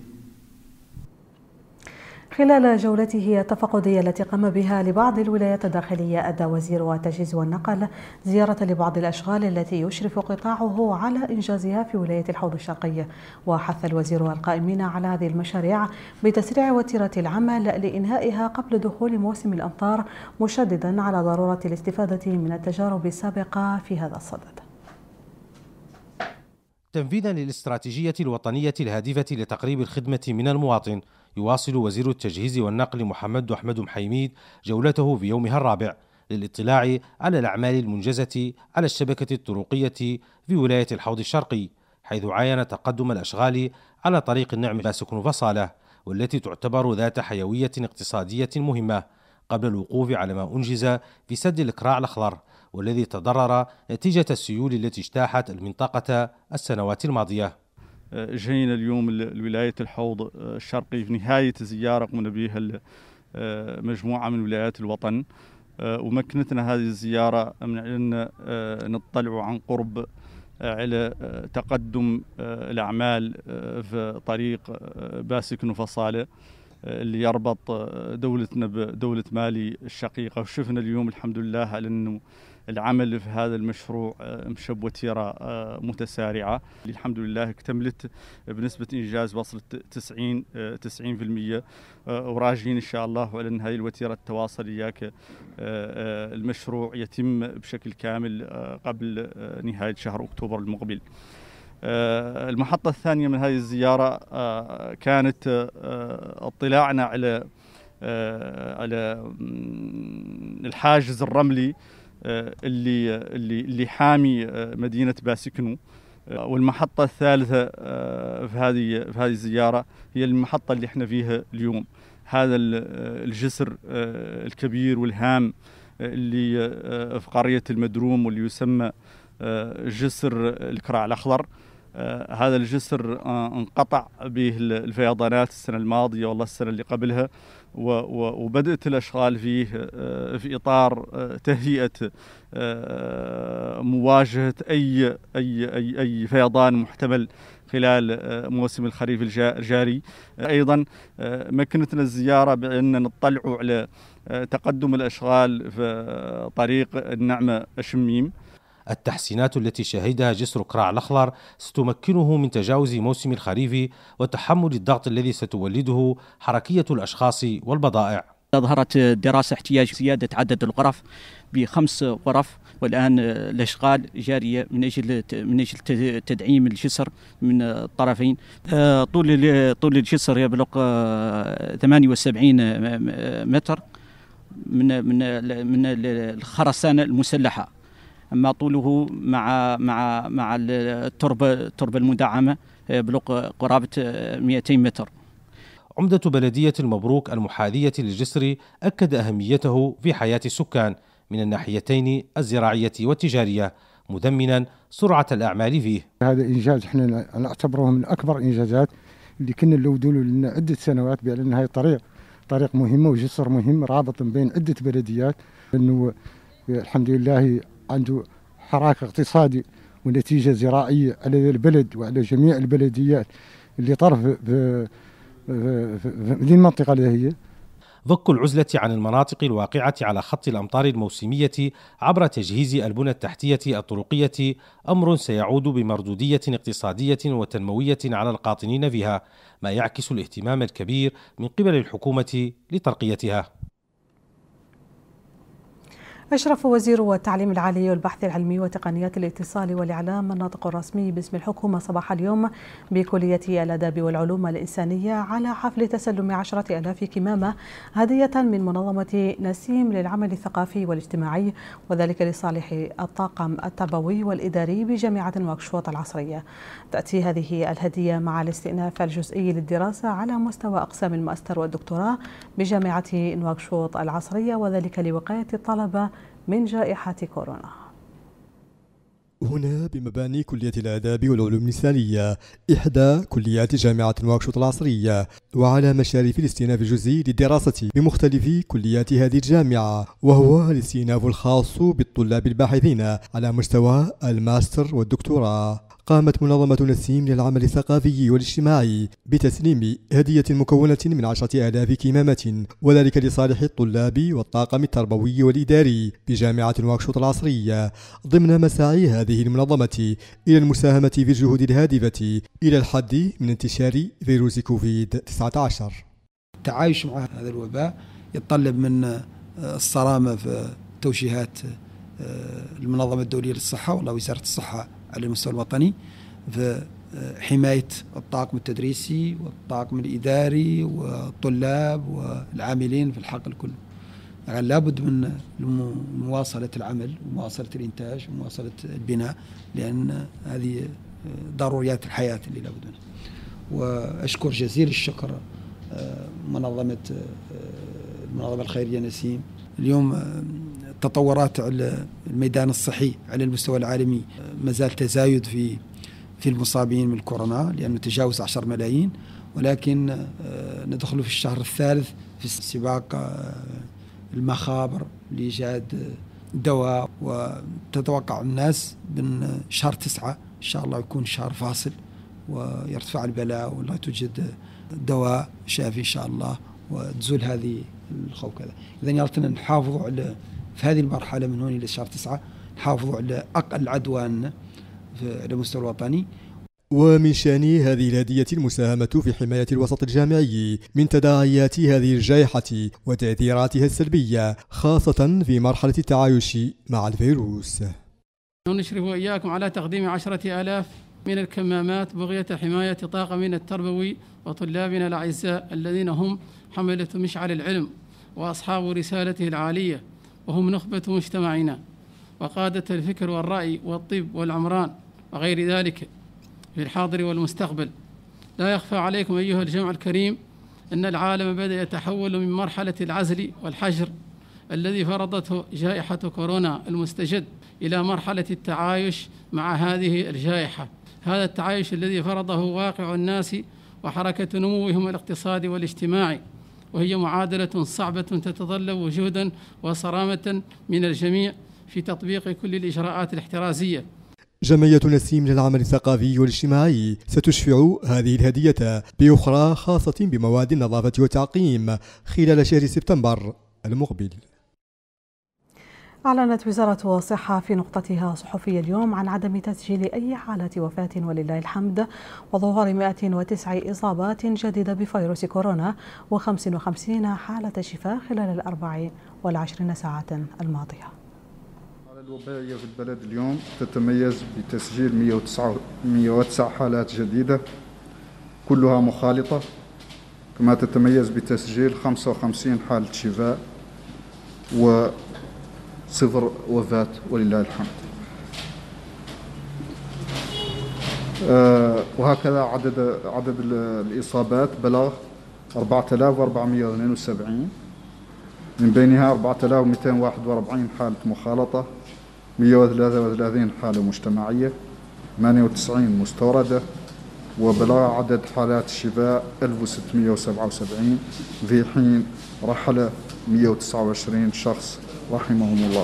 خلال جولته التفقدية التي قام بها لبعض الولايات الداخلية، أدى وزير التجهيز والنقل زيارة لبعض الأشغال التي يشرف قطاعه على إنجازها في ولاية الحوض الشرقي. وحث الوزير القائمين على هذه المشاريع بتسريع وتيرة العمل لإنهائها قبل دخول موسم الأمطار، مشددا على ضرورة الاستفادة من التجارب السابقة في هذا الصدد. تنفيذا للاستراتيجية الوطنية الهادفة لتقريب الخدمة من المواطن، يواصل وزير التجهيز والنقل محمد أحمد محيميد جولته في يومها الرابع للاطلاع على الأعمال المنجزة على الشبكة الطرقية في ولاية الحوض الشرقي، حيث عاين تقدم الأشغال على طريق النعم باسكن فصالة، والتي تعتبر ذات حيوية اقتصادية مهمة، قبل الوقوف على ما أنجز في سد الكراع الأخضر والذي تضرر نتيجة السيول التي اجتاحت المنطقة السنوات الماضية. جينا اليوم لولاية الحوض الشرقي في نهاية زيارة قمنا بها مجموعة من ولايات الوطن، ومكنتنا هذه الزيارة من أن نطلع عن قرب على تقدم الأعمال في طريق باسكن وفصالة اللي يربط دولتنا بدولة مالي الشقيقة. وشفنا اليوم الحمد لله على أنه العمل في هذا المشروع مشى بوتيرة متسارعة، الحمد لله اكتملت بنسبة إنجاز وصلت تسعين تسعين بالمئة، وراجعين إن شاء الله على أن هذه الوتيرة التواصل إياك المشروع يتم بشكل كامل قبل نهاية شهر أكتوبر المقبل. المحطة الثانية من هذه الزيارة كانت اطلاعنا على على الحاجز الرملي اللي اللي اللي حامي مدينة باسكنو. والمحطة الثالثة في هذه في هذه الزيارة هي المحطة اللي احنا فيها اليوم، هذا الجسر الكبير والهام اللي في قرية المدروم واللي يسمى جسر الكراع الأخضر. آه هذا الجسر آه انقطع به الفيضانات السنة الماضية والله السنة اللي قبلها، وبدأت الأشغال فيه آه في إطار آه تهيئة آه مواجهة أي أي أي أي فيضان محتمل خلال آه موسم الخريف الجاري. آه أيضا آه مكنتنا الزيارة بأن نطلع على آه تقدم الأشغال في طريق النعمة الشميم. التحسينات التي شهدها جسر كراع الأخضر ستمكنه من تجاوز موسم الخريف وتحمل الضغط الذي ستولده حركية الأشخاص والبضائع. أظهرت الدراسة احتياج زيادة عدد الغرف بخمس غرف، والآن الأشغال جارية من أجل من أجل تدعيم الجسر من الطرفين. طول طول الجسر يبلغ ثمانية وسبعين متر من من من الخرسانة المسلحة، أما طوله مع مع مع التربة التربة المدعمة يبلغ قرابة مئتين متر. عمدة بلدية المبروك المحاذية للجسر أكد أهميته في حياة السكان من الناحيتين الزراعية والتجارية، مذمنا سرعة الأعمال فيه. هذا إنجاز احنا نعتبره من أكبر إنجازات اللي كنا نلودوا لنا عدة سنوات بأن هاي طريق طريق مهمة وجسر مهم رابط بين عدة بلديات، إنه الحمد لله عنده حراك اقتصادي ونتيجة زراعية على البلد وعلى جميع البلديات اللي طرف في هذه المنطقة اللي هي. فك العزلة عن المناطق الواقعة على خط الأمطار الموسمية عبر تجهيز البنى التحتية الطرقية أمر سيعود بمردودية اقتصادية وتنموية على القاطنين فيها، ما يعكس الاهتمام الكبير من قبل الحكومة لترقيتها. أشرف وزير التعليم العالي والبحث العلمي وتقنيات الاتصال والإعلام الناطق الرسمي باسم الحكومة صباح اليوم بكلية الآداب والعلوم الإنسانية على حفل تسلم عشرة آلاف كمامة هدية من منظمة نسيم للعمل الثقافي والاجتماعي، وذلك لصالح الطاقم التربوي والإداري بجامعة نواكشوط العصرية. تأتي هذه الهدية مع الاستئناف الجزئي للدراسة على مستوى أقسام الماستر والدكتوراه بجامعة نواكشوط العصرية، وذلك لوقاية الطلبة من جائحة كورونا. هنا بمباني كلية الآداب والعلوم الإنسانية إحدى كليات جامعة نواكشوط العصرية، وعلى مشارف الاستئناف الجزئي للدراسة بمختلف كليات هذه الجامعة، وهو الاستئناف الخاص بالطلاب الباحثين على مستوى الماستر والدكتوراه. قامت منظمة نسيم للعمل الثقافي والاجتماعي بتسليم هدية مكونة من عشرة آلاف كمامة، وذلك لصالح الطلاب والطاقم التربوي والإداري بجامعة نواكشوط العصرية، ضمن مساعي هذه المنظمة إلى المساهمة في الجهود الهادفة إلى الحد من انتشار فيروس كوفيد تسعة عشر. التعايش مع هذا الوباء يتطلب من الصرامة في توجيهات المنظمة الدولية للصحة والله وزارة الصحة على المستوى الوطني في حماية الطاقم التدريسي والطاقم الإداري والطلاب والعاملين في الحقل كله. يعني لابد من مواصلة العمل ومواصلة الإنتاج ومواصلة البناء، لأن هذه ضروريات الحياة اللي لابد منها. وأشكر جزيل الشكر منظمة المنظمة الخيرية نسيم. اليوم التطورات على الميدان الصحي على المستوى العالمي ما زال تزايد في في المصابين من الكورونا، لأنه تجاوز عشر ملايين، ولكن ندخل في الشهر الثالث في سباق المخابر لإيجاد دواء، وتتوقع الناس من شهر تسعة إن شاء الله يكون شهر فاصل ويرتفع البلاء ولا توجد دواء شافي إن شاء الله وتزول هذه الخوف كذا. إذا يارتنا نحافظوا على في هذه المرحلة من هون إلى شهر تسعة نحافظوا على أقل عدوان على المستوى الوطني. ومن شأن هذه الهدية المساهمة في حماية الوسط الجامعي من تداعيات هذه الجائحة وتأثيراتها السلبية خاصة في مرحلة التعايش مع الفيروس. نشرف إياكم على تقديم عشرة آلاف من الكمامات بغية حماية طاقمنا التربوي وطلابنا الأعزاء الذين هم حملة مشعل العلم وأصحاب رسالته العالية، وهم نخبة مجتمعنا وقادة الفكر والرأي والطب والعمران وغير ذلك في الحاضر والمستقبل. لا يخفى عليكم أيها الجمع الكريم أن العالم بدأ يتحول من مرحلة العزل والحجر الذي فرضته جائحة كورونا المستجد إلى مرحلة التعايش مع هذه الجائحة. هذا التعايش الذي فرضه واقع الناس وحركة نموهم الاقتصادي والاجتماعي، وهي معادلة صعبة تتطلب جهدا وصرامة من الجميع في تطبيق كل الإجراءات الاحترازية. جمعية نسيم للعمل الثقافي والاجتماعي ستشفع هذه الهدية بأخرى خاصة بمواد النظافة والتعقيم خلال شهر سبتمبر المقبل. أعلنت وزارة الصحة في نقطتها صحفية اليوم عن عدم تسجيل أي حالة وفاة ولله الحمد، وظهور مئة وتسع إصابات جديدة بفيروس كورونا وخمس وخمسين حالة شفاء خلال الأربع والعشرين ساعة الماضية. الوبائية في البلد اليوم تتميز بتسجيل مئة وتسع حالات جديدة كلها مخالطة، كما تتميز بتسجيل خمسة وخمسين حالة شفاء وصفر وفاة ولله الحمد. أه وهكذا عدد عدد الإصابات بلغ أربعة آلاف وأربعمئة واثنين وسبعين، من بينها أربعة آلاف ومئتين وواحد وأربعين حالة مخالطة، مئة وثلاثة وثلاثين حالة مجتمعية، ثمانية وتسعين مستوردة، وبلغ عدد حالات الشفاء ألف وستمئة وسبعة وسبعين، في حين رحل مئة وتسعة وعشرين شخص رحمهم الله.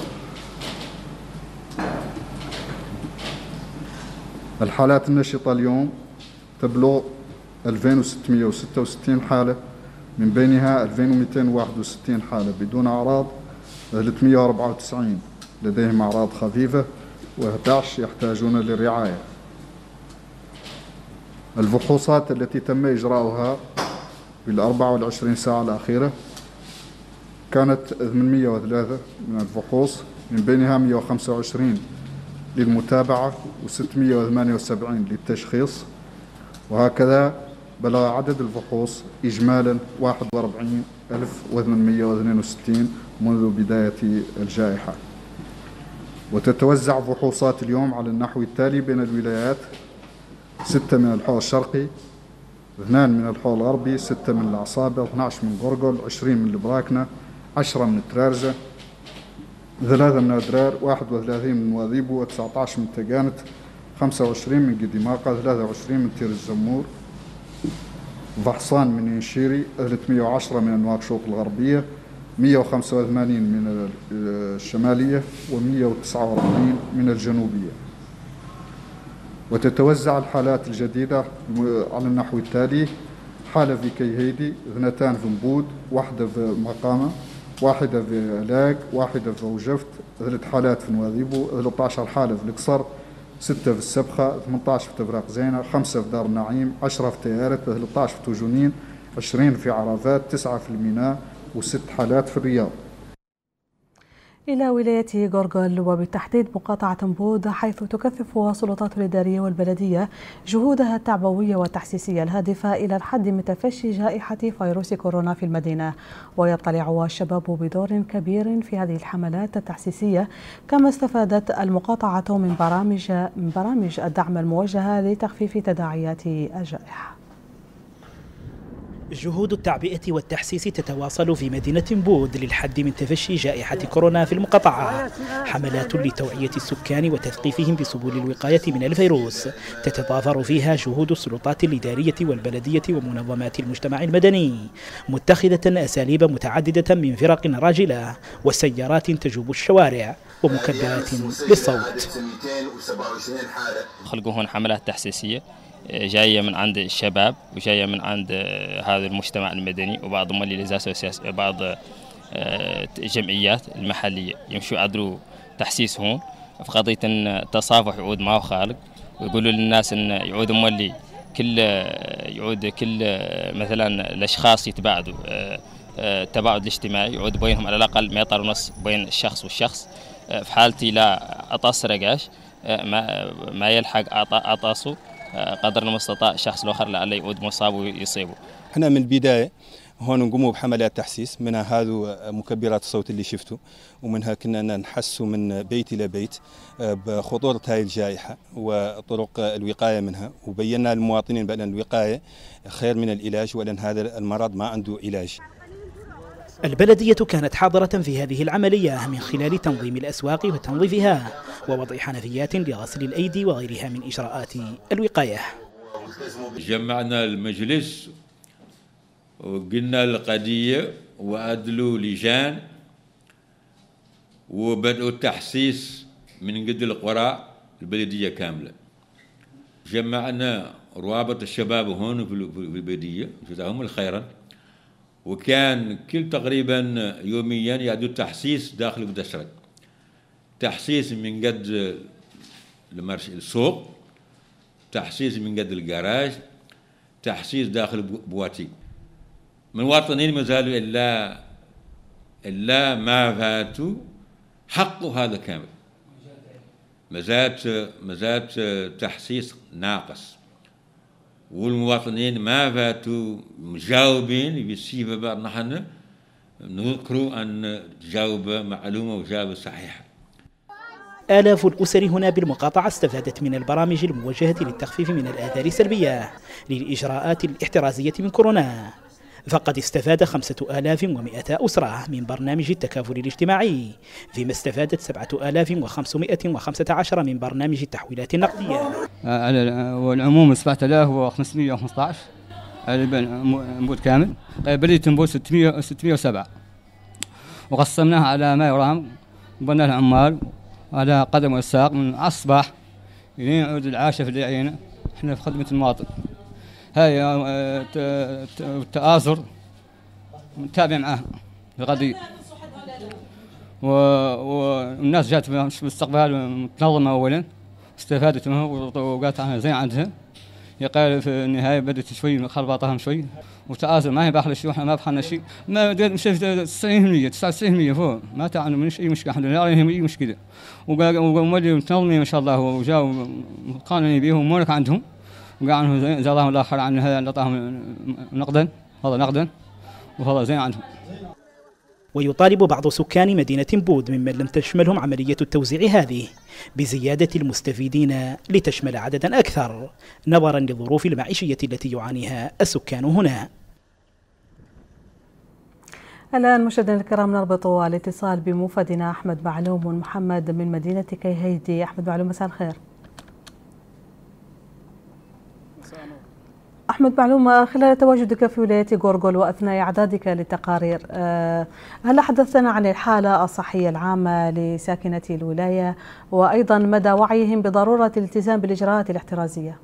الحالات النشطة اليوم تبلغ ألفين وستمئة وستة وستين حالة، من بينها ألفين ومئتين وواحد وستين حالة بدون أعراض، ثلاثمئة وأربعة وتسعين لديهم أعراض خفيفة، وأحد عشر يحتاجون للرعاية. الفحوصات التي تم إجراؤها بالأربع والعشرين ساعة الأخيرة كانت ثمانمئة وثلاثة من الفحوص، من بينها مئة وخمسة وعشرين للمتابعة وستمئة وثمانية وسبعين للتشخيص، وهكذا بلغ عدد الفحوص إجمالا واحد وأربعين ألف وثمانمئة واثنين وستين منذ بداية الجائحة. وتتوزع فحوصات اليوم على النحو التالي بين الولايات: ستة من الحوض الشرقي، اثنان من الحوض الغربي، ستة من العصابة، اثني عشر من قرقل، عشرين من البراكنة، عشرة من ترارزة، ثلاثة من أدرار، واحد وثلاثين من واذيبو، وتسعة عشر من تقانت، خمسة وعشرين من قديماقة، ثلاثة وعشرين من تير الزمور، فحصان من ينشيري، ثلاثمئة وعشرة من نواكشوط الغربية، مئة وخمسة وثمانين من الشمالية، ومئة وتسعة وأربعين من الجنوبية. وتتوزع الحالات الجديدة على النحو التالي: حالة في كيهيدي، اثنتان في مبود، واحدة في مقامة، واحدة في علاق، واحدة في وجفت، ثلاث حالات في نواذيبو، ثلاثة عشر حالة في القصر، ستة في السبخة، ثمانية عشر في تفراق زينة، خمسة في دار النعيم، عشرة في تيارت، ثلاثة عشر في توجونين، عشرين في عرفات، تسعة في الميناء، وست حالات في الرياض. إلى ولاية غورغل وبالتحديد مقاطعة مبود، حيث تكثف السلطات الإدارية والبلدية جهودها التعبوية والتحسيسية الهادفة إلى الحد من تفشي جائحة فيروس كورونا في المدينة. ويطلع الشباب بدور كبير في هذه الحملات التحسيسية، كما استفادت المقاطعة من برامج من برامج الدعم الموجهة لتخفيف تداعيات الجائحة. جهود التعبئة والتحسيس تتواصل في مدينة مبود للحد من تفشي جائحة كورونا في المقاطعة. حملات لتوعية السكان وتثقيفهم بسبل الوقاية من الفيروس، تتضافر فيها جهود السلطات الإدارية والبلدية ومنظمات المجتمع المدني، متخذة أساليب متعددة من فرق راجلة وسيارات تجوب الشوارع ومكبرات للصوت. خلقوا هون حملات تحسيسية جاية من عند الشباب وجاية من عند هذا المجتمع المدني وبعض مولي بعض الجمعيات المحلية يمشوا يعدلوا تحسيس هون في قضية أن التصافح يعود معه خالق، ويقولوا للناس أن يعود مولي كل يعود كل مثلا الأشخاص يتباعدوا التباعد الاجتماعي يعود بينهم على الأقل متر ونص بين الشخص والشخص. في حالتي لا أطاس رقاش ما ما يلحق أطاسه قدر المستطاع شخص الآخر لعله يعود مصاب ويصيبه. احنا من البداية هون نقوموا بحملات تحسيس، منها هذو مكبرات الصوت اللي شفتوا، ومنها كنا نحسوا من بيت إلى بيت بخطورة هاي الجائحة وطرق الوقاية منها، وبينا للمواطنين بأن الوقاية خير من العلاج وأن هذا المرض ما عنده علاج. البلدية كانت حاضرة في هذه العملية من خلال تنظيم الأسواق وتنظيفها ووضع حنفيات لغسل الأيدي وغيرها من إجراءات الوقاية. جمعنا المجلس وقلنا القضية وأدلوا لجان وبدأوا التحسيس من قد القرى البلدية كاملة. جمعنا روابط الشباب هون في البلدية جزاهم الخيرا، وكان كل تقريبا يوميا يعدوا تحسيس داخل الدشرة، تحسيس من قد السوق، تحسيس من قد الجراج، تحسيس داخل بواتي. من المواطنين ما زالوا إلا إلا ما فاتوا حقه هذا كامل، ما زالت ما زالت تحسيس ناقص، والمواطنين ما فاتوا مجاوبين بسيبة بعض نحن نذكروا أن تجاوب معلومة وجاوب صحيحة. آلاف الأسر هنا بالمقاطعة استفادت من البرامج الموجهة للتخفيف من الآثار السلبية للإجراءات الاحترازية من كورونا، فقد استفاد خمسة آلاف ومئة أسرة من برنامج التكافل الاجتماعي، فيما استفادت سبعة آلاف وخمسمئة وخمسة عشر من برنامج التحويلات النقدية. على والعموم سبعة آلاف وخمسمئة وخمسة عشر على النبوذ كامل، بلدية تنبوذ ستمئة وسبعة، وقسمناها على ما يرام وبنى العمال على قدم والساق من الصباح لين يعود العاشة في الليل. احنا في خدمة المواطن، هاي التآزر نتابع معاه القضية، والناس جات باستقبال متنظمة أولا استفادت منه وقالت عنها زين عندها. يقال في النهاية بدت شوي خربطهم شوي وتآزر ما هي باخذ شيء واحنا ما بخلنا شيء، ما مشيت تسعين بالمئة تسعة وتسعين بالمئة فوق ما تعانوا من أي مشكلة الحمد لله، لا أي مشكلة. ومولي متنظمين ما شاء الله وجاوا قانوني بيهم مولك عندهم وقاعد جزاهم الله خير عن هذا اللي اعطاهم نقدا، هذا نقدا وهذا زين عنهم. ويطالب بعض سكان مدينة بود ممن لم تشملهم عملية التوزيع هذه بزيادة المستفيدين لتشمل عددا أكثر نظرا للظروف المعيشية التي يعانيها السكان هنا. الآن مشاهدينا الكرام نربط الاتصال بموفدنا أحمد معلوم محمد من مدينة كيهيدي. أحمد معلوم مساء الخير. أحمد معلوم، خلال تواجدك في ولاية غورغول وأثناء إعدادك للتقارير، هل حدثنا عن الحالة الصحية العامة لساكنة الولاية وأيضا مدى وعيهم بضرورة الالتزام بالإجراءات الاحترازية؟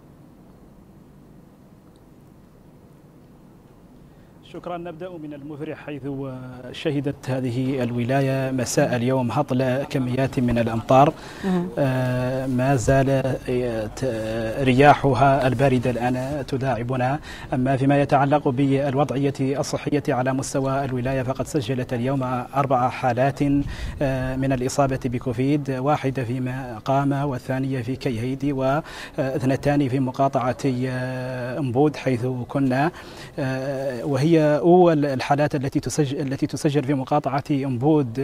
شكرا. نبدأ من المفرح، حيث شهدت هذه الولاية مساء اليوم هطل كميات من الأمطار ما زال رياحها الباردة الآن تداعبنا. أما فيما يتعلق بالوضعية الصحية على مستوى الولاية فقد سجلت اليوم أربع حالات من الإصابة بكوفيد، واحدة في مقامة والثانية في كيهيدي واثنتان في مقاطعة أمبود حيث كنا، وهي أول الحالات التي تسجل التي تسجل في مقاطعة أمبود،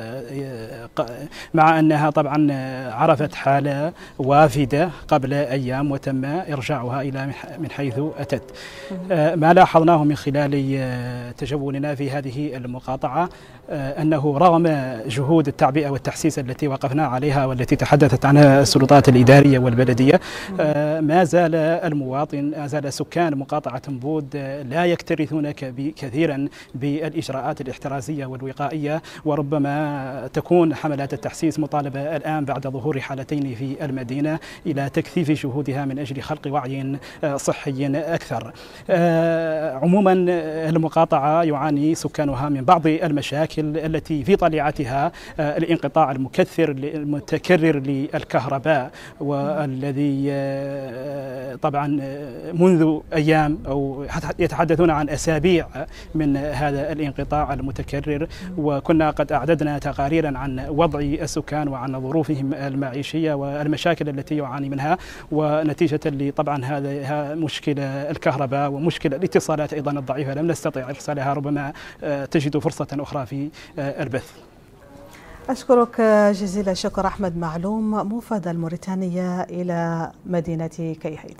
مع أنها طبعا عرفت حالة وافدة قبل أيام وتم إرجاعها إلى من حيث أتت. ما لاحظناه من خلال تجولنا في هذه المقاطعة أنه رغم جهود التعبئة والتحسيس التي وقفنا عليها والتي تحدثت عنها السلطات الإدارية والبلدية، ما زال المواطن ما زال سكان مقاطعة أمبود لا يكترثون كثيرا بالإجراءات الاحترازية والوقائية، وربما تكون حملات التحسيس مطالبة الآن بعد ظهور حالتين في المدينة إلى تكثيف جهودها من أجل خلق وعي صحي أكثر. عموما المقاطعة يعاني سكانها من بعض المشاكل التي في طليعتها الانقطاع المكثر المتكرر للكهرباء، والذي طبعا منذ أيام أو يتحدثون عن أسابيع من هذا الانقطاع المتكرر. وكنا قد أعددنا تقاريرا عن وضع السكان وعن ظروفهم المعيشية والمشاكل التي يعاني منها، ونتيجة لطبعا هذا مشكلة الكهرباء ومشكلة الاتصالات أيضا الضعيفة لم نستطيع إرسالها، ربما تجد فرصة أخرى في البث. أشكرك جزيل الشكر أحمد معلوم، موفد الموريتانية إلى مدينة كيهيتي.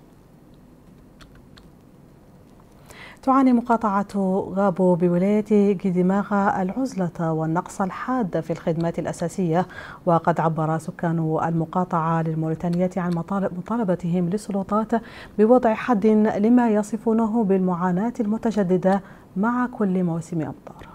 تعاني مقاطعة غابو بولاية جديماغا العزلة والنقص الحاد في الخدمات الأساسية، وقد عبر سكان المقاطعة للموريتانية عن مطالبتهم للسلطات بوضع حد لما يصفونه بالمعاناة المتجددة مع كل موسم أمطار.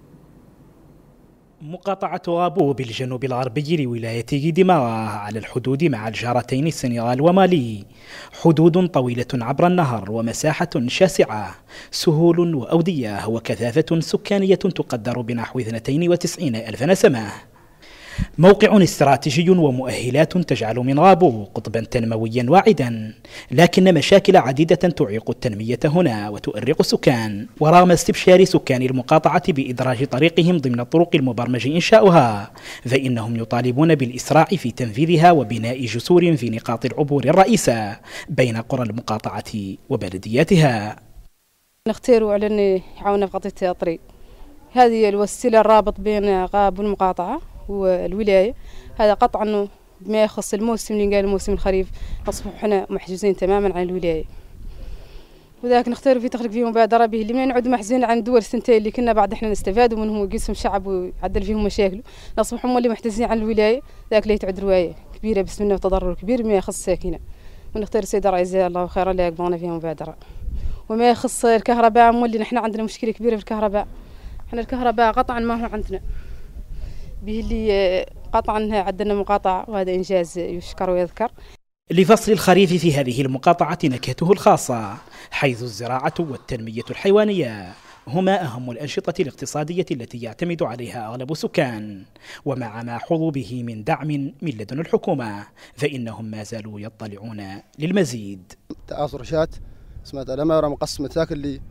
مقاطعة غابو بالجنوب الغربي لولاية جديماغا على الحدود مع الجارتين السنغال ومالي، حدود طويلة عبر النهر ومساحة شاسعة، سهول وأودية وكثافة سكانية تقدر بنحو اثنتين وتسعين ألف نسمة. موقع استراتيجي ومؤهلات تجعل من غابو قطبا تنمويا واعدا، لكن مشاكل عديدة تعيق التنمية هنا وتؤرق السكان. ورغم استبشار سكان المقاطعة بإدراج طريقهم ضمن الطرق المبرمج إنشاؤها، فإنهم يطالبون بالإسراع في تنفيذها وبناء جسور في نقاط العبور الرئيسة بين قرى المقاطعة وبلدياتها. نختاروا على أن يعاوننا في قضية الطريق، هذه الوسيلة الرابط بين غابو والمقاطعة والولاية. هذا قطعا بما يخص الموسم اللي قال موسم الخريف أصبح احنا محجوزين تماما عن الولاية، وذاك نختاروا في تخلق فيه مبادرة به اللي ما نعود محجوزين عن دول السنتين اللي كنا بعد احنا نستفادوا منهم ويقسم الشعب ويعدل فيهم مشاكله، نصبح هم اللي محتجزين عن الولاية. ذاك اللي تعد رواية كبيرة بسم الله وتضرر كبير بما يخص الساكنة، ونختار السيدة رئيس الله خيرا اللي يقضون فيها مبادرة. وما يخص الكهرباء مولي نحن عندنا مشكلة كبيرة في الكهرباء، احنا الكهرباء قطعا ما هو عندنا به اللي قطعا عندنا مقاطعة، وهذا إنجاز يشكر ويذكر. لفصل الخريف في هذه المقاطعة نكهته الخاصة، حيث الزراعة والتنمية الحيوانية هما أهم الأنشطة الاقتصادية التي يعتمد عليها أغلب السكان. ومع ما حظوا به من دعم من لدن الحكومة، فإنهم ما زالوا يطلعون للمزيد. تآثر شات سمعت لما يرى مقسم تاكل اللي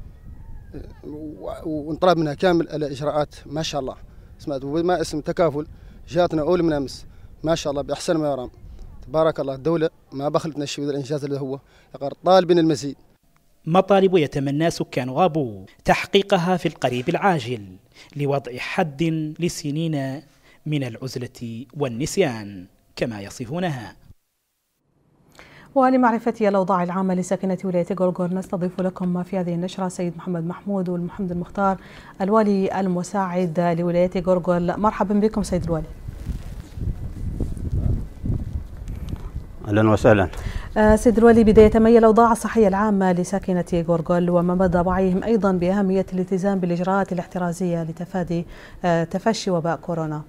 ونطلب منها كامل الإجراءات ما شاء الله، سمعت وما اسم تكافل جاتنا أول من أمس ما شاء الله بأحسن ما يرام، تبارك الله. الدولة ما بخلتنا الشيء ذا الإنجاز اللي هو يقر طالبين المزيد. مطالب يتمنى سكان غابو تحقيقها في القريب العاجل لوضع حد لسنين من العزلة والنسيان كما يصفونها. ولمعرفة الأوضاع العامة لساكنة ولاية غورغور نستضيف لكم في هذه النشرة سيد محمد محمود والمحمد المختار الوالي المساعد لولاية غورغور. مرحبا بكم سيد الوالي. أهلا وسهلا. آه سيد الوالي، بداية ما هي الأوضاع الصحية العامة لساكنة غورغور، وما مدى وعيهم أيضا بأهمية الالتزام بالإجراءات الاحترازية لتفادي آه تفشي وباء كورونا؟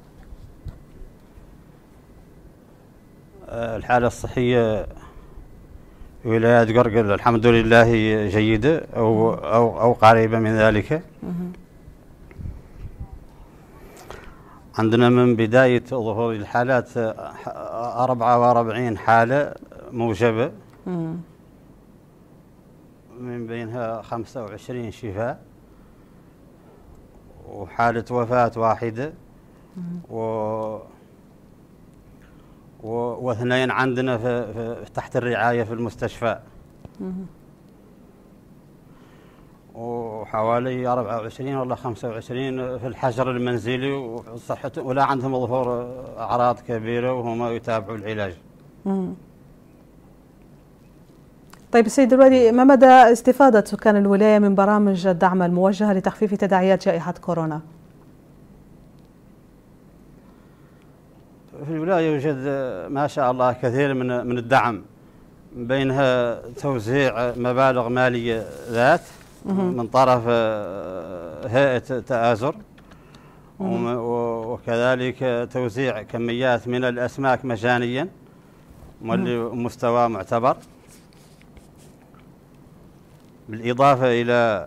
الحالة الصحية في ولاية غورغور الحمد لله جيدة أو أو أو قريبة من ذلك. عندنا من بداية ظهور الحالات أربعة وأربعين حالة موجبة، من بينها خمسة وعشرين شفاء، وحالة وفاة واحدة، و واثنين عندنا في, في تحت الرعاية في المستشفى، وحوالي أربعة وعشرين ولا خمسة وعشرين في الحجر المنزلي وصحة، ولا عندهم ظهور أعراض كبيرة وهم يتابعوا العلاج. مم. طيب السيد الوالي، ما مدى استفادة سكان الولاية من برامج الدعم الموجهة لتخفيف تداعيات جائحة كورونا؟ في الولاية يوجد ما شاء الله كثير من من الدعم، بينها توزيع مبالغ مالية ذات من طرف هيئة تآزر، وكذلك توزيع كميات من الأسماك مجانيا واللي مستوى معتبر، بالإضافة إلى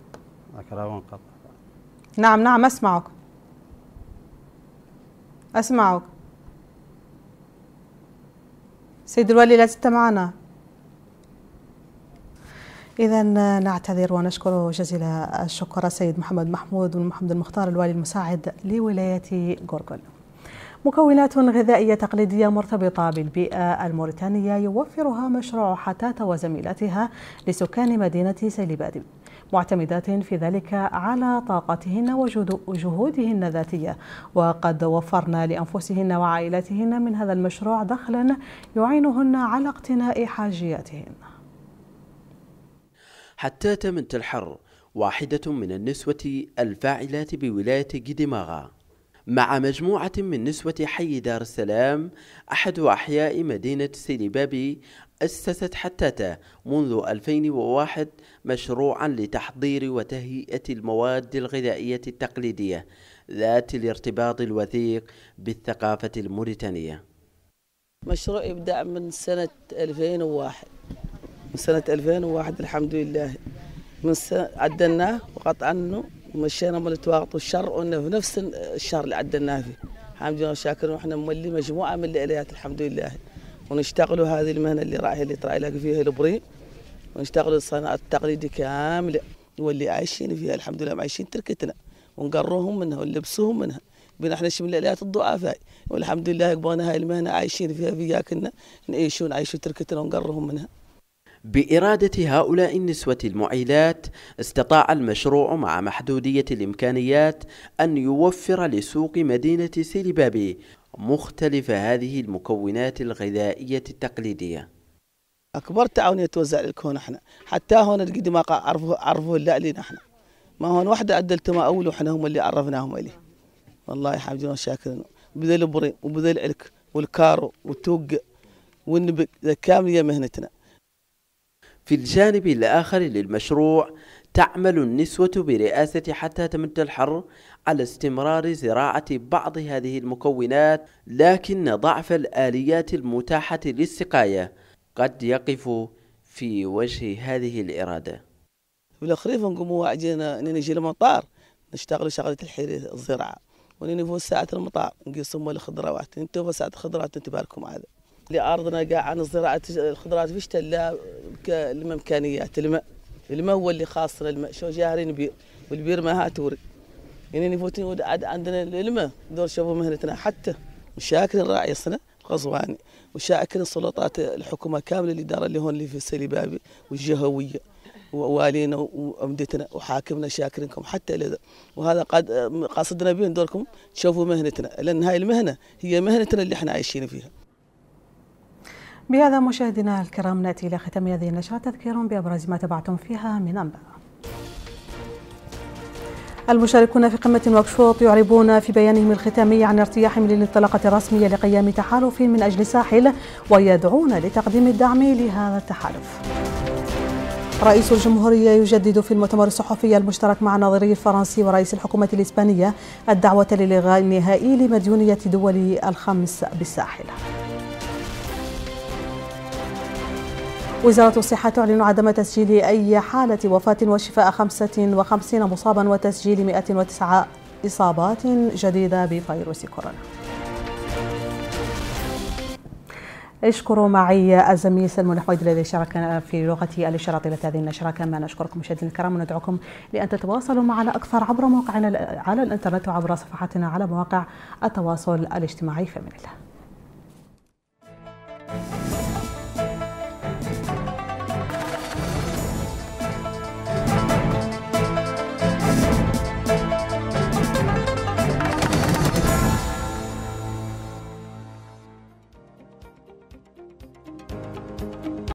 نعم نعم أسمعك أسمعك سيد الوالي، لا زلت معنا. إذا نعتذر ونشكر جزيل الشكر السيد محمد محمود بن محمد المختار الوالي المساعد لولاية غورغول. مكونات غذائية تقليدية مرتبطة بالبيئة الموريتانية يوفرها مشروع حتاتا وزميلاتها لسكان مدينة سيليبادي، معتمدات في ذلك على طاقتهن وجهودهن الذاتية، وقد وفرن لأنفسهن وعائلاتهن من هذا المشروع دخلا يعينهن على اقتناء حاجياتهن. حتاتا من تلحر واحدة من النسوة الفاعلات بولاية جديماغا، مع مجموعة من نسوة حي دار السلام أحد أحياء مدينة سيليبابي، أسست حتاتا منذ ألفين وواحد مشروعا لتحضير وتهيئة المواد الغذائية التقليدية ذات الارتباط الوثيق بالثقافة الموريتانية. مشروع يبدأ من سنة ألفين وواحد، من سنة ألفين وواحد الحمد لله، من سنة عدلناه وقطعناه ومشينا من التواقط والشر، وإنه في نفس الشهر اللي عدلناه فيه الحمد لله شاكرين، وإحنا مولي مجموعة من الآليات الحمد لله، ونشتغلوا هذه المهنة اللي راعي اللي تراعي لك فيها البري، ونشتغلوا الصناعة التقليدية كاملة واللي عايشين فيها الحمد لله، عايشين تركتنا ونقروهم منها ونلبسوهم منها، بنا احنا من الآليات الضعفاء، والحمد لله يقبونا هاي المهنة عايشين فيها فياكنا نعيشوا نعيشوا تركتنا ونقرهم منها. بإرادة هؤلاء النسوة المعيلات استطاع المشروع مع محدودية الإمكانيات أن يوفر لسوق مدينة سيليبابي مختلف هذه المكونات الغذائية التقليدية. أكبر تعاون يتوزع للكون احنا، حتى هون القديمة عرفوا عرفوا لا لينا احنا، ما هون واحدة عدلت ما أول وإحنا هم اللي عرفناهم عليه. والله يا حبيبي شاكرين، بذل البري وبذل العلك والكارو والتوق والنبق كاملة مهنتنا. في الجانب الآخر للمشروع تعمل النسوة برئاسة حتاتا من تلحر على استمرار زراعة بعض هذه المكونات، لكن ضعف الآليات المتاحة للسقاية قد يقف في وجه هذه الإرادة. بالخريف نقوموا واعجينا نجي المطار نشتغل شغلة الحيرة الزراعة، وننفوز ساعة المطار نقسم الخضروات، انتوا ساعة الخضروات انتباركم هذا. لأرضنا قاع عن زراعة الخضروات فيش تلا الإمكانيات، الماء الماء هو اللي خاص الماء، شو جاهرين بير والبير ما هاتوري، يعني نفوتين عندنا الماء دور شوفوا مهنتنا، حتى مشاكل الراعي السنة الغزواني وشاكر السلطات الحكومة كاملة الإدارة اللي هون اللي في سيليبابي والجهوية ووالينا وأمدتنا وحاكمنا شاكرينكم حتى لذا، وهذا قد قصدنا بين دوركم تشوفوا مهنتنا، لأن هاي المهنة هي مهنتنا اللي احنا عايشين فيها. بهذا مشاهدينا الكرام نأتي إلى ختام هذه النشرة، تذكير بأبرز ما تابعتم فيها من أنباء. المشاركون في قمة نواكشوط يعربون في بيانهم الختامي عن ارتياحهم للانطلاقة الرسمية لقيام تحالف من أجل الساحل، ويدعون لتقديم الدعم لهذا التحالف. رئيس الجمهورية يجدد في المؤتمر الصحفي المشترك مع النظير الفرنسي ورئيس الحكومة الإسبانية الدعوة للإلغاء النهائي لمديونية دول الخمس بالساحل. وزارة الصحة تعلن عدم تسجيل أي حالة وفاة وشفاء خمسة وخمسين مصابا وتسجيل مئة وتسعة إصابات جديدة بفيروس كورونا. اشكروا معي الزميل سلمى الحويد الذي شارك في لغة الإشارة إلى هذه النشرة، كما نشكركم مشاهدينا الكرام وندعوكم لأن تتواصلوا معنا أكثر عبر موقعنا على الإنترنت وعبر صفحاتنا على مواقع التواصل الاجتماعي. في أمان الله.